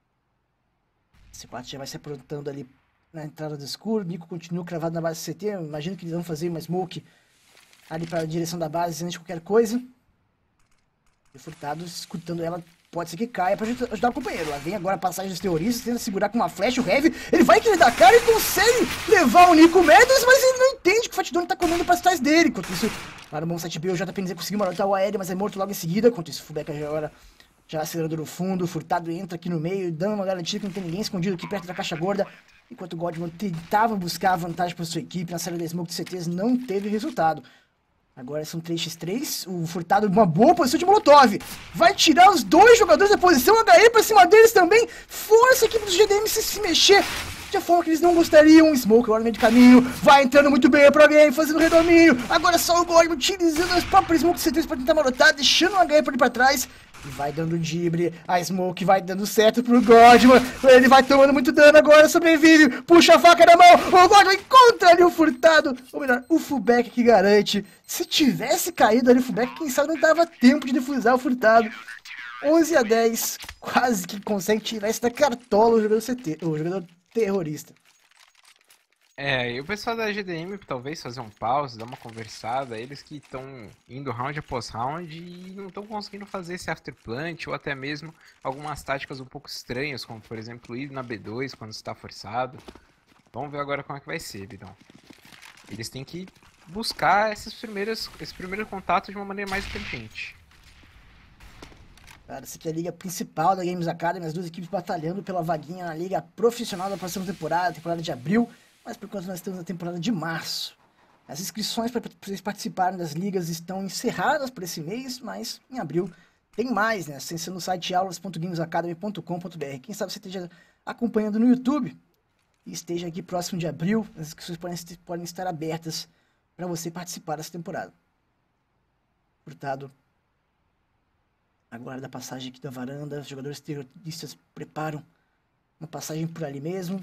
Speaker 1: Esse 4 já vai se aprontando ali na entrada do escuro. Nico continua cravado na base CT. Eu imagino que eles vão fazer uma smoke ali para a direção da base antes de qualquer coisa. E o Furtado, escutando ela, pode ser que caia pra ajudar o companheiro. Lá vem agora a passagem dos terroristas, tenta segurar com uma flecha o Heavy. Ele vai querer dar cara e consegue levar o Nico Medus, mas ele não entende que o Fatdone tá comendo pra trás dele. Enquanto isso, lá no bom 7B, o JPNZ conseguiu marotar o aéreo, mas é morto logo em seguida. Enquanto isso, o Fubeca agora já acelerando no fundo. O Furtado entra aqui no meio, dando uma garantia que não tem ninguém escondido aqui perto da caixa gorda. Enquanto o Godman tentava buscar a vantagem para sua equipe na série da Smoke de CTs, não teve resultado. Agora são 3x3, o Furtado uma boa posição de Molotov. Vai tirar os dois jogadores da posição, HE pra cima deles também. Força a equipe do GDM se mexer de forma que eles não gostariam. Smoke agora no meio de caminho, vai entrando muito bem pra alguém, fazendo redomínio. Agora só o Godman utilizando as próprias Smoke C3 pra tentar marotar, deixando o HE por ali pra trás. E vai dando dibre, a Smoke vai dando certo pro Godman. Ele vai tomando muito dano agora, sobrevive, puxa a faca na mão. O Godman encontra ali o Furtado, ou melhor, o Fubeca que garante. Se tivesse caído ali o Fubeca, quem sabe não dava tempo de defusar o Furtado. 11-10, quase que consegue tirar essa cartola o jogador CT, o jogador terrorista.
Speaker 2: E o pessoal da GDM talvez fazer um pause, dar uma conversada, eles que estão indo round após round e não estão conseguindo fazer esse afterplant ou até mesmo algumas táticas um pouco estranhas, como por exemplo ir na B2 quando está forçado. Vamos ver agora como é que vai ser, Vidão. Eles têm que buscar esse primeiro contato de uma maneira mais inteligente.
Speaker 1: Cara, essa aqui é a liga principal da Games Academy, as duas equipes batalhando pela vaguinha na liga profissional da próxima temporada de abril. Mas por enquanto nós estamos na temporada de março. As inscrições para vocês participarem das ligas estão encerradas por esse mês, mas em abril tem mais, né? Acesse no site aulas.gamesacademy.com.br. Quem sabe você esteja acompanhando no YouTube e esteja aqui próximo de abril. As inscrições podem estar abertas para você participar dessa temporada. Furtado aguarda a passagem aqui da varanda. Os jogadores terroristas preparam uma passagem por ali mesmo.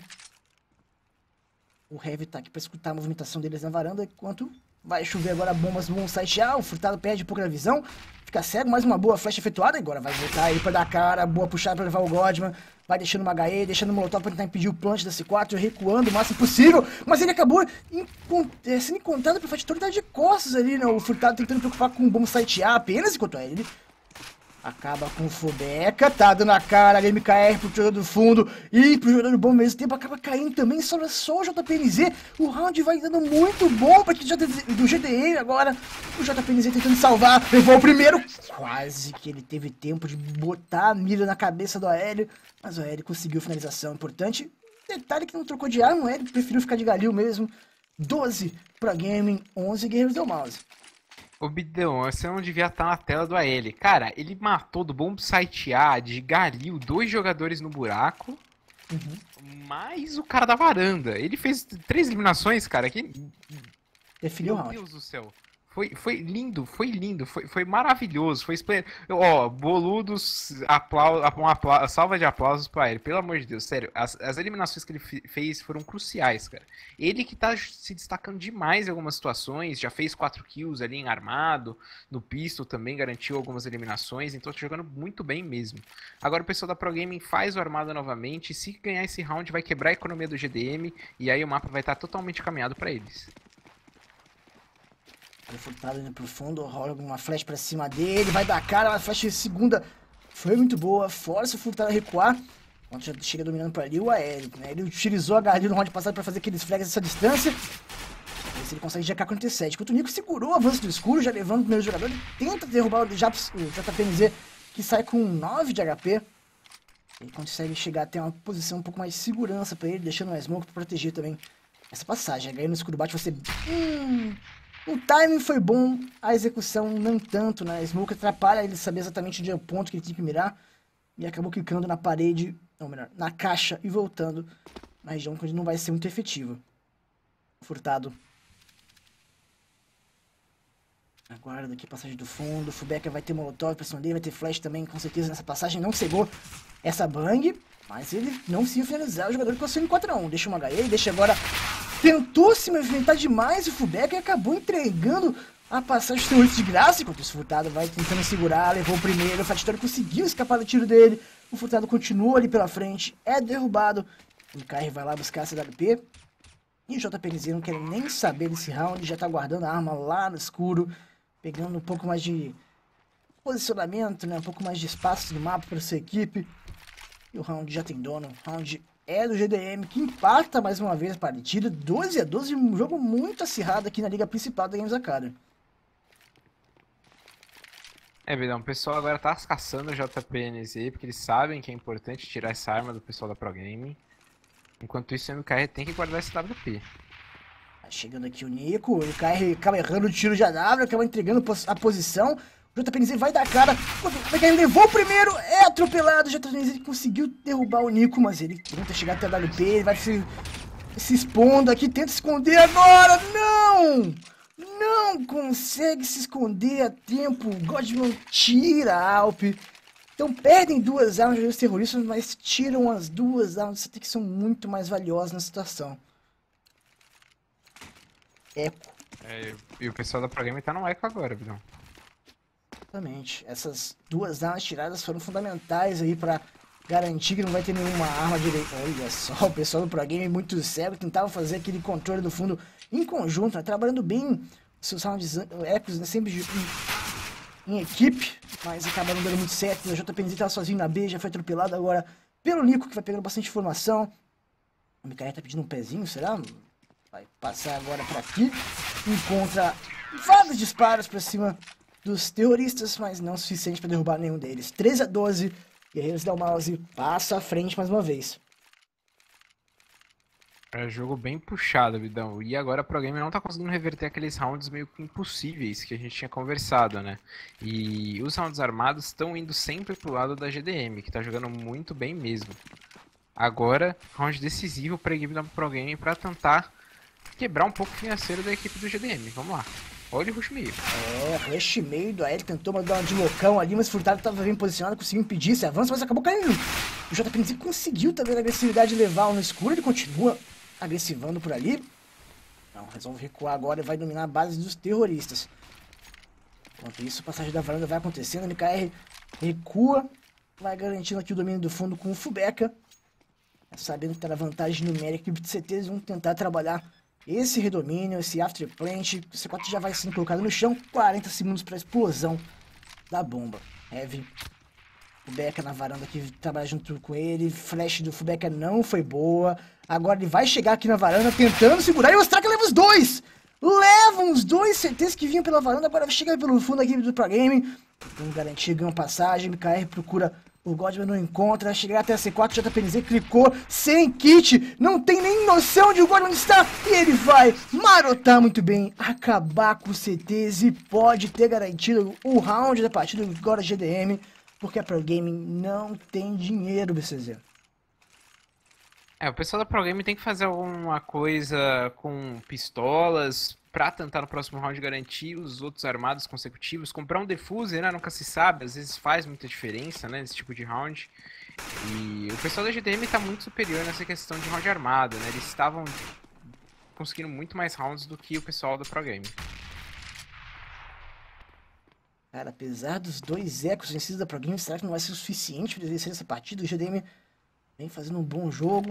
Speaker 1: O Heavy tá aqui pra escutar a movimentação deles na varanda, enquanto vai chover agora bombas no site A. O Furtado perde um pouco da visão, fica cego, mais uma boa flecha efetuada. Agora vai voltar aí pra dar cara, boa puxada pra levar o Godman. Vai deixando uma HE, deixando o Molotov pra tentar impedir o plant da C4, recuando o máximo possível. Mas ele acabou sendo encontrado pelo Fatdone, tá de costas ali, né? O Furtado tentando preocupar com o bom site A apenas, enquanto ele Acaba com o Fubeca, tá dando a cara, MKR pro jogador do fundo e pro jogador do bom ao mesmo tempo, acaba caindo também, sobra só o JPNZ, o round vai dando muito bom pra que do GDM agora, o JPNZ tentando salvar, levou o primeiro, quase que ele teve tempo de botar a mira na cabeça do Aéreo, mas o Aéreo conseguiu finalização importante, detalhe que não trocou de arma, o Aéreo preferiu ficar de Galil mesmo, 12 Pro Gaming, 11 Guerreiros Del Mouse.
Speaker 2: Ô Bidão, você não devia estar na tela do AL. Cara, ele matou do Bomb Site A de Galil 2 jogadores no buraco, mais o cara da varanda. Ele fez 3 eliminações, cara, que...
Speaker 1: Definiu o
Speaker 2: Meu
Speaker 1: round.
Speaker 2: Deus do céu. Foi lindo, foi maravilhoso, foi esplêndido. Ó, boludos, uma salva de aplausos pra ele, pelo amor de Deus, sério. As eliminações que ele fez foram cruciais, cara. Ele que tá se destacando demais em algumas situações, já fez 4 kills ali em armado, no pistol também garantiu algumas eliminações, então tá jogando muito bem mesmo. Agora o pessoal da Pro Gaming faz o armado novamente, e se ganhar esse round vai quebrar a economia do GDM, e aí o mapa vai estar totalmente caminhado pra eles.
Speaker 1: O Furtado indo pro fundo, rola uma flash pra cima dele, vai dar cara, a flash segunda foi muito boa, força o Furtado a recuar, quando já chega dominando por ali o Aéreo, né? Ele utilizou a Gardia no round passado pra fazer aqueles frags dessa distância, ver se ele consegue GK 47, enquanto o Nico segurou o avanço do escuro, já levando o primeiro jogador, ele tenta derrubar o JPNZ, que sai com 9 de HP, ele consegue chegar até uma posição um pouco mais de segurança pra ele, deixando o smoke pra proteger também essa passagem, ganhando no escuro bate você... O timing foi bom, a execução não tanto, né? A Smoke atrapalha ele saber exatamente onde é o ponto que ele tinha que mirar. E acabou clicando na parede, ou melhor, na caixa e voltando na região onde não vai ser muito efetivo. Furtado. Aguarda aqui a passagem do fundo, o Fubeca vai ter molotov pra cima dele, vai ter flash também, com certeza nessa passagem. Não cegou essa bang, mas ele não conseguiu finalizar o jogador que passou em 4x1. Deixa uma HE, deixa agora... Tentou se movimentar demais o Fubeca e acabou entregando a passagem de terrorista de graça, enquanto o Furtado vai tentando segurar, levou o primeiro, o Fatitório conseguiu escapar do tiro dele, o Furtado continua ali pela frente, é derrubado, o MKR vai lá buscar a CWP, e o JPNZ não quer nem saber desse round, já tá guardando a arma lá no escuro, pegando um pouco mais de posicionamento, né, um pouco mais de espaço no mapa para sua equipe, e o round já tem dono, round é do GDM, que empata mais uma vez a partida, 12-12, um jogo muito acirrado aqui na liga principal da Games Academy.
Speaker 2: Bidão, o pessoal agora tá caçando o JPNZ, porque eles sabem que é importante tirar essa arma do pessoal da Pro Gaming. Enquanto isso, o MKR tem que guardar esse WP.
Speaker 1: Tá chegando aqui o Nico, o MKR acaba errando o tiro de AW, acaba entregando a posição. O JPNZ vai dar cara, o MKR levou o primeiro, é atropelado, o JPNZ conseguiu derrubar o Nico, mas ele tenta chegar até a WP, ele vai se expondo aqui, tenta se esconder agora, não! Não consegue se esconder a tempo, o Godman tira a Alp. Então perdem 2 armas dos terroristas, mas tiram as 2 armas que são muito mais valiosas na situação. Eco.
Speaker 2: E o pessoal da Pro Gaming tá no eco agora, Bidão.
Speaker 1: Exatamente. Essas 2 armas tiradas foram fundamentais aí pra garantir que não vai ter nenhuma arma direita. Olha só, o pessoal do Pro Game muito cego, tentava fazer aquele controle do fundo em conjunto, né? Trabalhando bem seus rounds ecos, né? Sempre em equipe, mas acabaram dando muito certo. O JPNZ tava sozinho na B, já foi atropelado agora pelo Nico, que vai pegando bastante informação. O MKR tá pedindo um pezinho, será? Vai passar agora por aqui. Encontra vários disparos pra cima dos terroristas, mas não o suficiente para derrubar nenhum deles. 13-12, Guerreiros Del Mouse passa à frente mais uma vez.
Speaker 2: É jogo bem puxado, Bidão. E agora a Pro Game não tá conseguindo reverter aqueles rounds meio que impossíveis que a gente tinha conversado, né? E os rounds armados estão indo sempre pro lado da GDM, que tá jogando muito bem mesmo. Agora, round decisivo para a equipe da Pro Game para tentar quebrar um pouco o financeiro da equipe do GDM. Vamos lá. Olha o rush meio.
Speaker 1: Rush meio do Aéreo, tentou mandar uma de loucão ali, mas o Furtado estava bem posicionado, conseguiu impedir esse avanço, mas acabou caindo. O JPNZ conseguiu também a agressividade levar no escuro, ele continua agressivando por ali. Não, resolve recuar agora e vai dominar a base dos terroristas. Enquanto isso, a passagem da varanda vai acontecendo, o MKR recua, vai garantindo aqui o domínio do fundo com o Fubeca. Sabendo que está na vantagem numérica, de certeza vão tentar trabalhar esse redomínio, esse afterplant. O C4 já vai sendo colocado no chão, 40 segundos para a explosão da bomba. Heavy. Fubeca na varanda aqui, trabalha junto com ele. Flash do Fubeca não foi boa. Agora ele vai chegar aqui na varanda tentando segurar. E o Straka leva os dois! Levam os dois CTs que vinham pela varanda. Agora chega pelo fundo aqui do Pro Game. Vamos garantir, ganha passagem. MKR procura o Godman, não encontra. Chegar até a C4, JPNZ clicou. Sem kit. Não tem nem noção de o Godman está. E ele vai marotar muito bem. Acabar com os CTs e pode ter garantido o round da partida agora GDM. Porque a Pro Gaming não tem dinheiro, BCZ.
Speaker 2: O pessoal da Pro Game tem que fazer alguma coisa com pistolas pra tentar no próximo round garantir os outros armados consecutivos. Comprar um Defuser, né? Nunca se sabe, às vezes faz muita diferença, né? Nesse tipo de round. E o pessoal da GDM tá muito superior nessa questão de round armado, né? Eles estavam conseguindo muito mais rounds do que o pessoal da Pro Game.
Speaker 1: Cara, apesar dos dois ecos vencidos da Pro Game, será que não vai ser o suficiente para vencer essa partida? O GDM vem fazendo um bom jogo.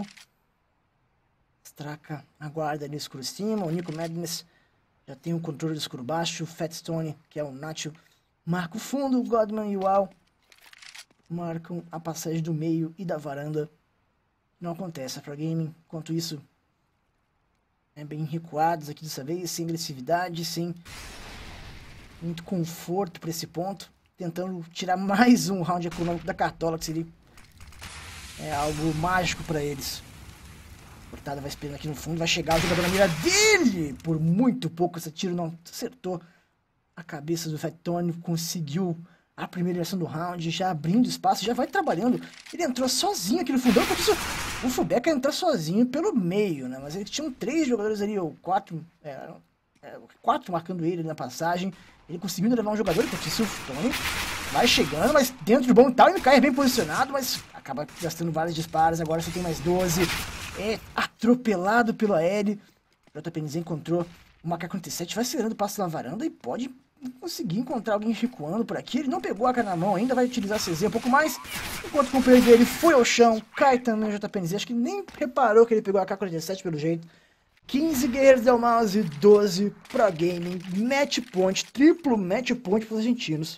Speaker 1: Straka aguarda ali escuro cima. O Nico Madness já tem o controle do escuro baixo. O Fatstone, que é o Nacho, marca o fundo. O Godman e o Al marcam a passagem do meio e da varanda. Não acontece. A Pro Game, enquanto isso, é bem recuados aqui dessa vez, sem agressividade, sem muito conforto para esse ponto, tentando tirar mais um round econômico da cartola, que seria algo mágico para eles. Cortada vai esperando aqui no fundo, vai chegar o jogador na mira dele, por muito pouco esse tiro não acertou a cabeça do Fatone, conseguiu a primeira direção do round, já abrindo espaço, já vai trabalhando. Ele entrou sozinho aqui no fundão, o Fubeca entrou sozinho pelo meio, né? Mas ele tinha 3 jogadores ali, ou 4, 4 marcando ele na passagem. Ele conseguiu levar um jogador, enquanto isso o Tony vai chegando, mas dentro do bom tal, ele cai bem posicionado, mas acaba gastando vários disparos, agora só tem mais 12. É atropelado pelo AL. O JPNZ encontrou uma AK-47, vai acelerando o passo na varanda e pode conseguir encontrar alguém recuando por aqui. Ele não pegou a AK na mão ainda, vai utilizar a CZ um pouco mais, enquanto o companheiro dele foi ao chão, cai também o JPNZ, acho que nem reparou que ele pegou a AK-47 pelo jeito. 15 Guerreiros Del Mouse, 12 Pro Gaming, match point, triplo match point para os argentinos.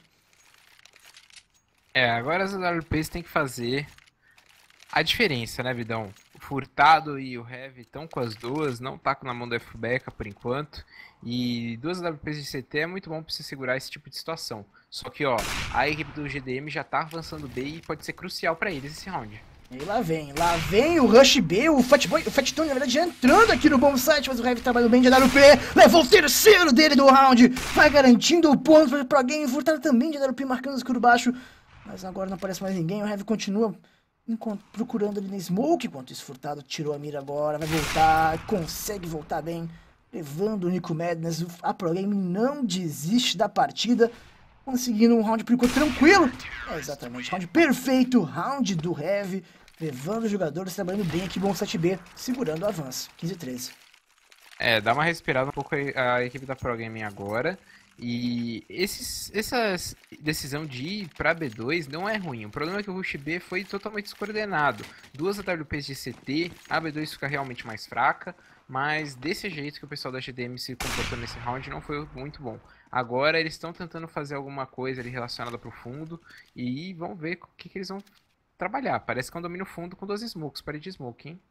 Speaker 2: Agora as AWPs tem que fazer a diferença, né, Vidão? O Furtado e o Heavy estão com as duas, não tá na mão do Fubeca por enquanto. E 2 AWPs de CT é muito bom para você segurar esse tipo de situação. Só que, ó, a equipe do GDM já tá avançando bem e pode ser crucial para eles esse round.
Speaker 1: E lá vem o Rush B, o Fatstone, na verdade, já entrando aqui no bom site, mas o Heavy trabalhou bem de AWP, levou o terceiro dele do round, vai garantindo o ponto para o Pro Game, Furtado também de AWP, marcando o escuro baixo, mas agora não aparece mais ninguém, o Heavy continua procurando ali na smoke, enquanto esse Furtado tirou a mira agora, vai voltar, consegue voltar bem, levando o Nico Madness, a Pro Game não desiste da partida, conseguindo um round por enquanto tranquilo. Exatamente, round perfeito, round do Heavy, levando os jogadores, trabalhando bem aqui, bom 7B, segurando o avanço, 15-13.
Speaker 2: Dá uma respirada um pouco a equipe da Pro Gaming agora. E essa decisão de ir pra B2 não é ruim. O problema é que o Rush B foi totalmente descoordenado. 2 AWPs de CT, a B2 fica realmente mais fraca. Mas desse jeito que o pessoal da GDM se comportou nesse round não foi muito bom. Agora eles estão tentando fazer alguma coisa ali relacionada pro fundo. E vamos ver o que eles vão trabalhar. Parece que é um domínio fundo com 2 smokes, parede de smoke, hein?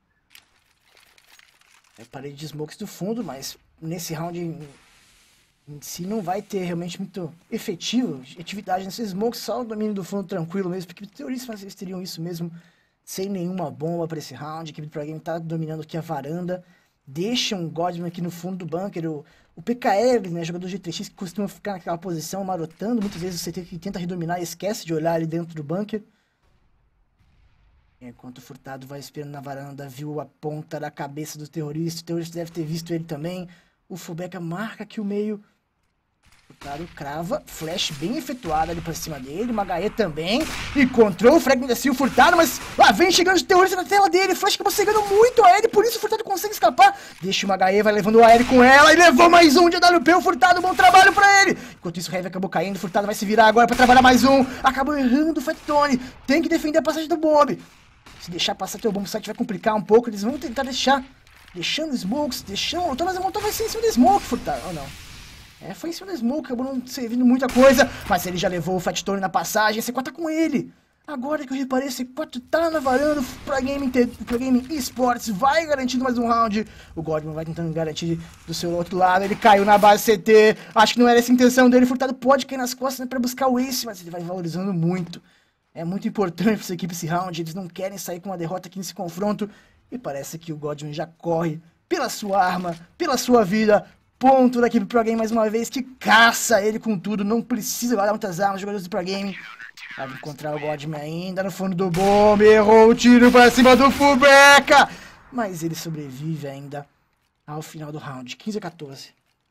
Speaker 1: Parede de smokes do fundo, mas nesse round em si não vai ter realmente muito efetivo atividade nesses smokes, só o domínio do fundo tranquilo mesmo, porque teoristas eles teriam isso mesmo, sem nenhuma bomba para esse round. A equipe do Pro Game tá dominando aqui a varanda, deixa um Godman aqui no fundo do bunker, o PKL, né, jogador de G3X que costuma ficar naquela posição marotando, muitas vezes o CT que tenta redominar e esquece de olhar ali dentro do bunker. Enquanto o Furtado vai esperando na varanda, viu a ponta da cabeça do terrorista, o terrorista deve ter visto ele também. O Fubeca marca aqui o meio. Furtado crava, flash bem efetuado ali pra cima dele, Magaê também, encontrou o fragmento assim, o Furtado, mas lá vem chegando o terrorista na tela dele, flash acabou cegando muito a ele, por isso o Furtado consegue escapar, deixa o Magaê, vai levando o AL com ela, e levou mais um de AWP, o Furtado, bom trabalho pra ele, enquanto isso o Heavy acabou caindo, o Furtado vai se virar agora pra trabalhar mais um, acabou errando o Fatone, tem que defender a passagem do bomb, se deixar passar teu bomb site vai complicar um pouco, eles vão tentar deixando smokes, deixando o Molotov, mas o Molotov vai ser em cima do smoke, Furtado, ou não? Foi em cima da Smoke, acabou não servindo muita coisa, mas ele já levou o Fat Tony na passagem, C4 tá com ele. Agora que eu reparei, C4 tá na varanda, Pro Game Esports vai garantindo mais um round. O Godman vai tentando garantir do seu outro lado, ele caiu na base CT, acho que não era essa a intenção dele, Furtado pode cair nas costas, né, pra buscar o Ace, mas ele vai valorizando muito. É muito importante pra essa equipe esse round, eles não querem sair com uma derrota aqui nesse confronto, e parece que o Godman já corre pela sua arma, pela sua vida. Ponto da equipe Pro Game mais uma vez, que caça ele com tudo, não precisa guardar muitas armas, jogadores do Pro Game. Vai encontrar o Godman ainda no fundo do bombe, errou o tiro pra cima do Fubeca, mas ele sobrevive ainda ao final do round, 15-14.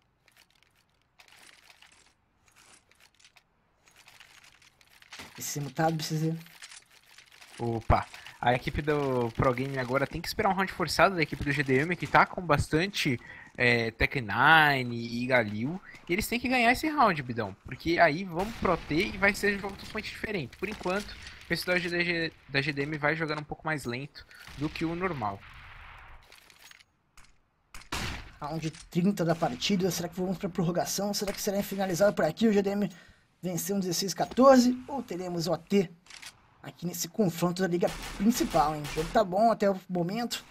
Speaker 1: Esse mutado precisa...
Speaker 2: Opa, a equipe do Pro Game agora tem que esperar um round forçado da equipe do GDM, que tá com bastante Tech9 e Galil, e eles têm que ganhar esse round, Bidão, porque aí vamos pro T e vai ser um jogo totalmente diferente. Por enquanto, o pessoal da GDM vai jogando um pouco mais lento do que o normal.
Speaker 1: Round 30 da partida, será que vamos pra prorrogação? Será que será finalizado por aqui? O GDM venceu um 16-14 ou teremos OT aqui nesse confronto da liga principal, hein? O jogo tá bom até o momento.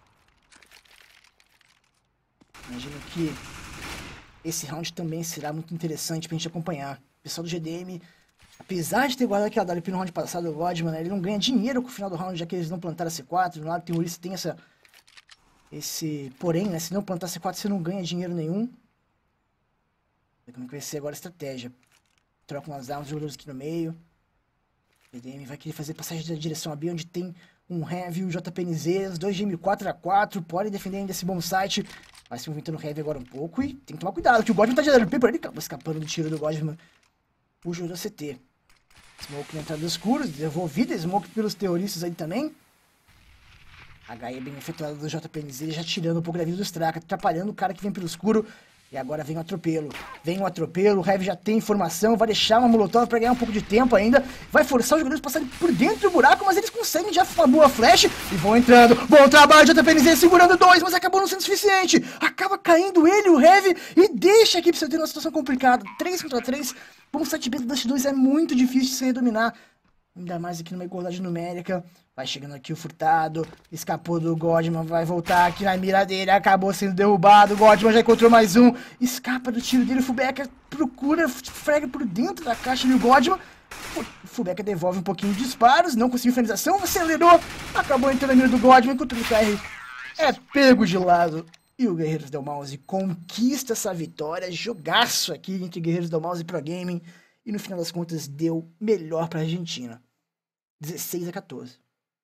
Speaker 1: Imagino que esse round também será muito interessante pra gente acompanhar. O pessoal do GDM, apesar de ter guardado aquela WP no round passado, o Godman, né, ele não ganha dinheiro com o final do round, já que eles não plantaram C4. No lado terrorista tem esse porém, né? Se não plantar C4, você não ganha dinheiro nenhum. Como que vai ser agora a estratégia? Troca umas armas, jogadores aqui no meio. O GDM vai querer fazer passagem da direção a B, onde tem um Heavy, o JPNZ, os dois GM 4x4, pode defender ainda esse bom site. Vai se movimentando o Heavy agora um pouco e tem que tomar cuidado, que o Godman tá de WP, por ele acaba escapando do tiro do Godman. O jogo da CT. Smoke na entrada do escuro, devolvida, Smoke pelos terroristas aí também. HE bem efetuado do JPNZ, ele já tirando um pouco da vida do Straka, atrapalhando o cara que vem pelo escuro. E agora vem o atropelo. Vem o atropelo, o Heavy já tem informação, vai deixar uma molotov pra ganhar um pouco de tempo ainda. Vai forçar os jogadores a passarem por dentro do buraco, mas eles conseguem já uma boa flash e vão entrando. Bom trabalho, JPNZ segurando dois, mas acabou não sendo suficiente. Acaba caindo ele, o Heavy, e deixa a equipe CT numa situação complicada. 3 contra 3. Bom, 7B do Dust 2 é muito difícil de se redominar. Ainda mais aqui numa igualdade numérica. Vai chegando aqui o Furtado. Escapou do Godman. Vai voltar aqui na mira dele. Acabou sendo derrubado. O Godman já encontrou mais um. Escapa do tiro dele. O Fubeca procura. Frega por dentro da caixa do Godman. O Fubeca devolve um pouquinho de disparos. Não conseguiu finalização. Acelerou. Acabou entrando na mira do Godman. Enquanto o KR é pego de lado. E o Guerreiros Del Mouse conquista essa vitória. Jogaço aqui entre Guerreiros Del Mouse e Pro Gaming. E no final das contas deu melhor pra Argentina. 16-14.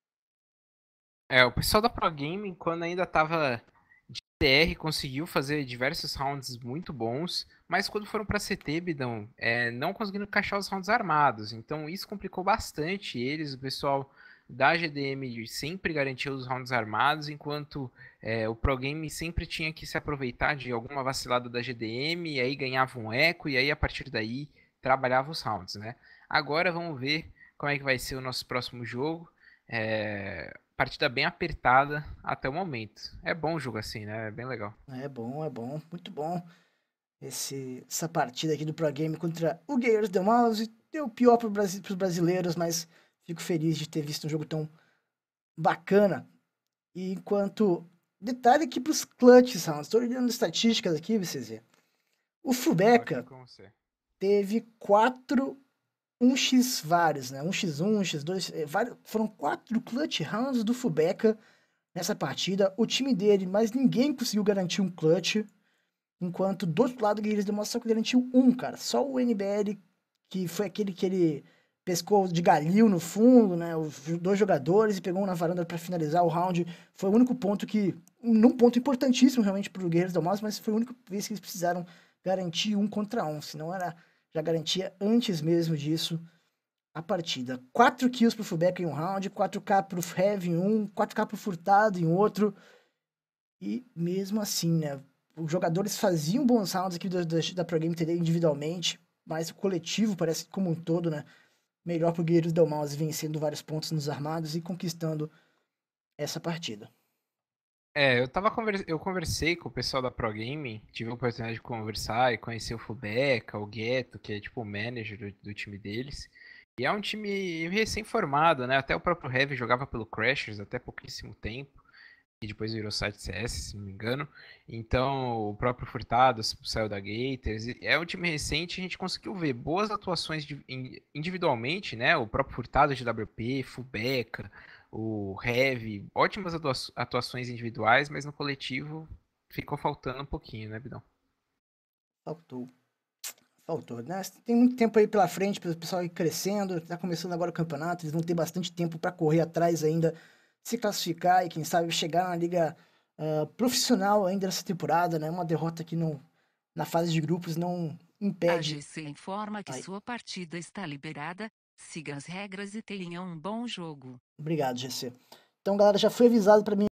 Speaker 2: O pessoal da Pro Gaming, quando ainda tava de TR, conseguiu fazer diversos rounds muito bons, mas quando foram pra CT, Bidão, não conseguindo encaixar os rounds armados. Então isso complicou bastante eles. O pessoal da GDM sempre garantiu os rounds armados, enquanto o Pro Game sempre tinha que se aproveitar de alguma vacilada da GDM, e aí ganhava um eco, e aí a partir daí trabalhava os rounds, né? Agora vamos ver como é que vai ser o nosso próximo jogo. Partida bem apertada até o momento. É bom o jogo assim, né? É bem legal.
Speaker 1: É bom, muito bom. Essa partida aqui do Pro Game contra o Guerreiros Del Mouse deu pior pros brasileiros, mas fico feliz de ter visto um jogo tão bacana. E enquanto... Detalhe aqui pros clutch rounds. Estou olhando estatísticas aqui, vocês verem. O Fubeca teve 1x vários, né? 1x1, 1x2, foram 4 clutch rounds do Fubeca nessa partida. O time dele, mas ninguém conseguiu garantir um clutch, enquanto do outro lado o Guerreiros Del Mouse só garantiu um, cara. Só o NBL, que foi aquele que ele pescou de Galil no fundo, né? Os dois jogadores e pegou um na varanda para finalizar o round. Foi o único ponto num ponto importantíssimo realmente pro Guerreiros Del Mouse, mas foi a única vez que eles precisaram garantir 1 contra 1, senão já garantia antes mesmo disso a partida. 4 kills pro Fubeca em um round, 4k pro Heavy em um, 4k pro Furtado em outro. E mesmo assim, né? Os jogadores faziam bons rounds aqui da Pro Game TD individualmente, mas o coletivo parece como um todo, né? Melhor pro Guerreiros Del Mouse vencendo vários pontos nos armados e conquistando essa partida.
Speaker 2: Eu conversei com o pessoal da Pro Gaming, tive a oportunidade de conversar e conhecer o Fubeca, o Gueto, que é tipo o manager do time deles. E é um time recém-formado, né? Até o próprio Heavy jogava pelo Crashers até pouquíssimo tempo. E depois virou site CS, se não me engano. Então, o próprio Furtado saiu da Gators. É um time recente, a gente conseguiu ver boas atuações individualmente, né? O próprio Furtado de WP, Fubeca, o Heavy, ótimas atuações individuais, mas no coletivo ficou faltando um pouquinho, né, Bidão?
Speaker 1: Faltou. Faltou, né? Tem muito tempo aí pela frente para o pessoal ir crescendo. Tá começando agora o campeonato, eles vão ter bastante tempo para correr atrás ainda, se classificar e quem sabe chegar na liga profissional ainda nessa temporada, né? Uma derrota que não, na fase de grupos não
Speaker 3: A
Speaker 1: impede.
Speaker 3: GC informa que
Speaker 1: Ai,
Speaker 3: sua partida está liberada. Siga as regras e tenha um bom jogo.
Speaker 1: obrigado, GC. Então, galera, já foi avisado para mim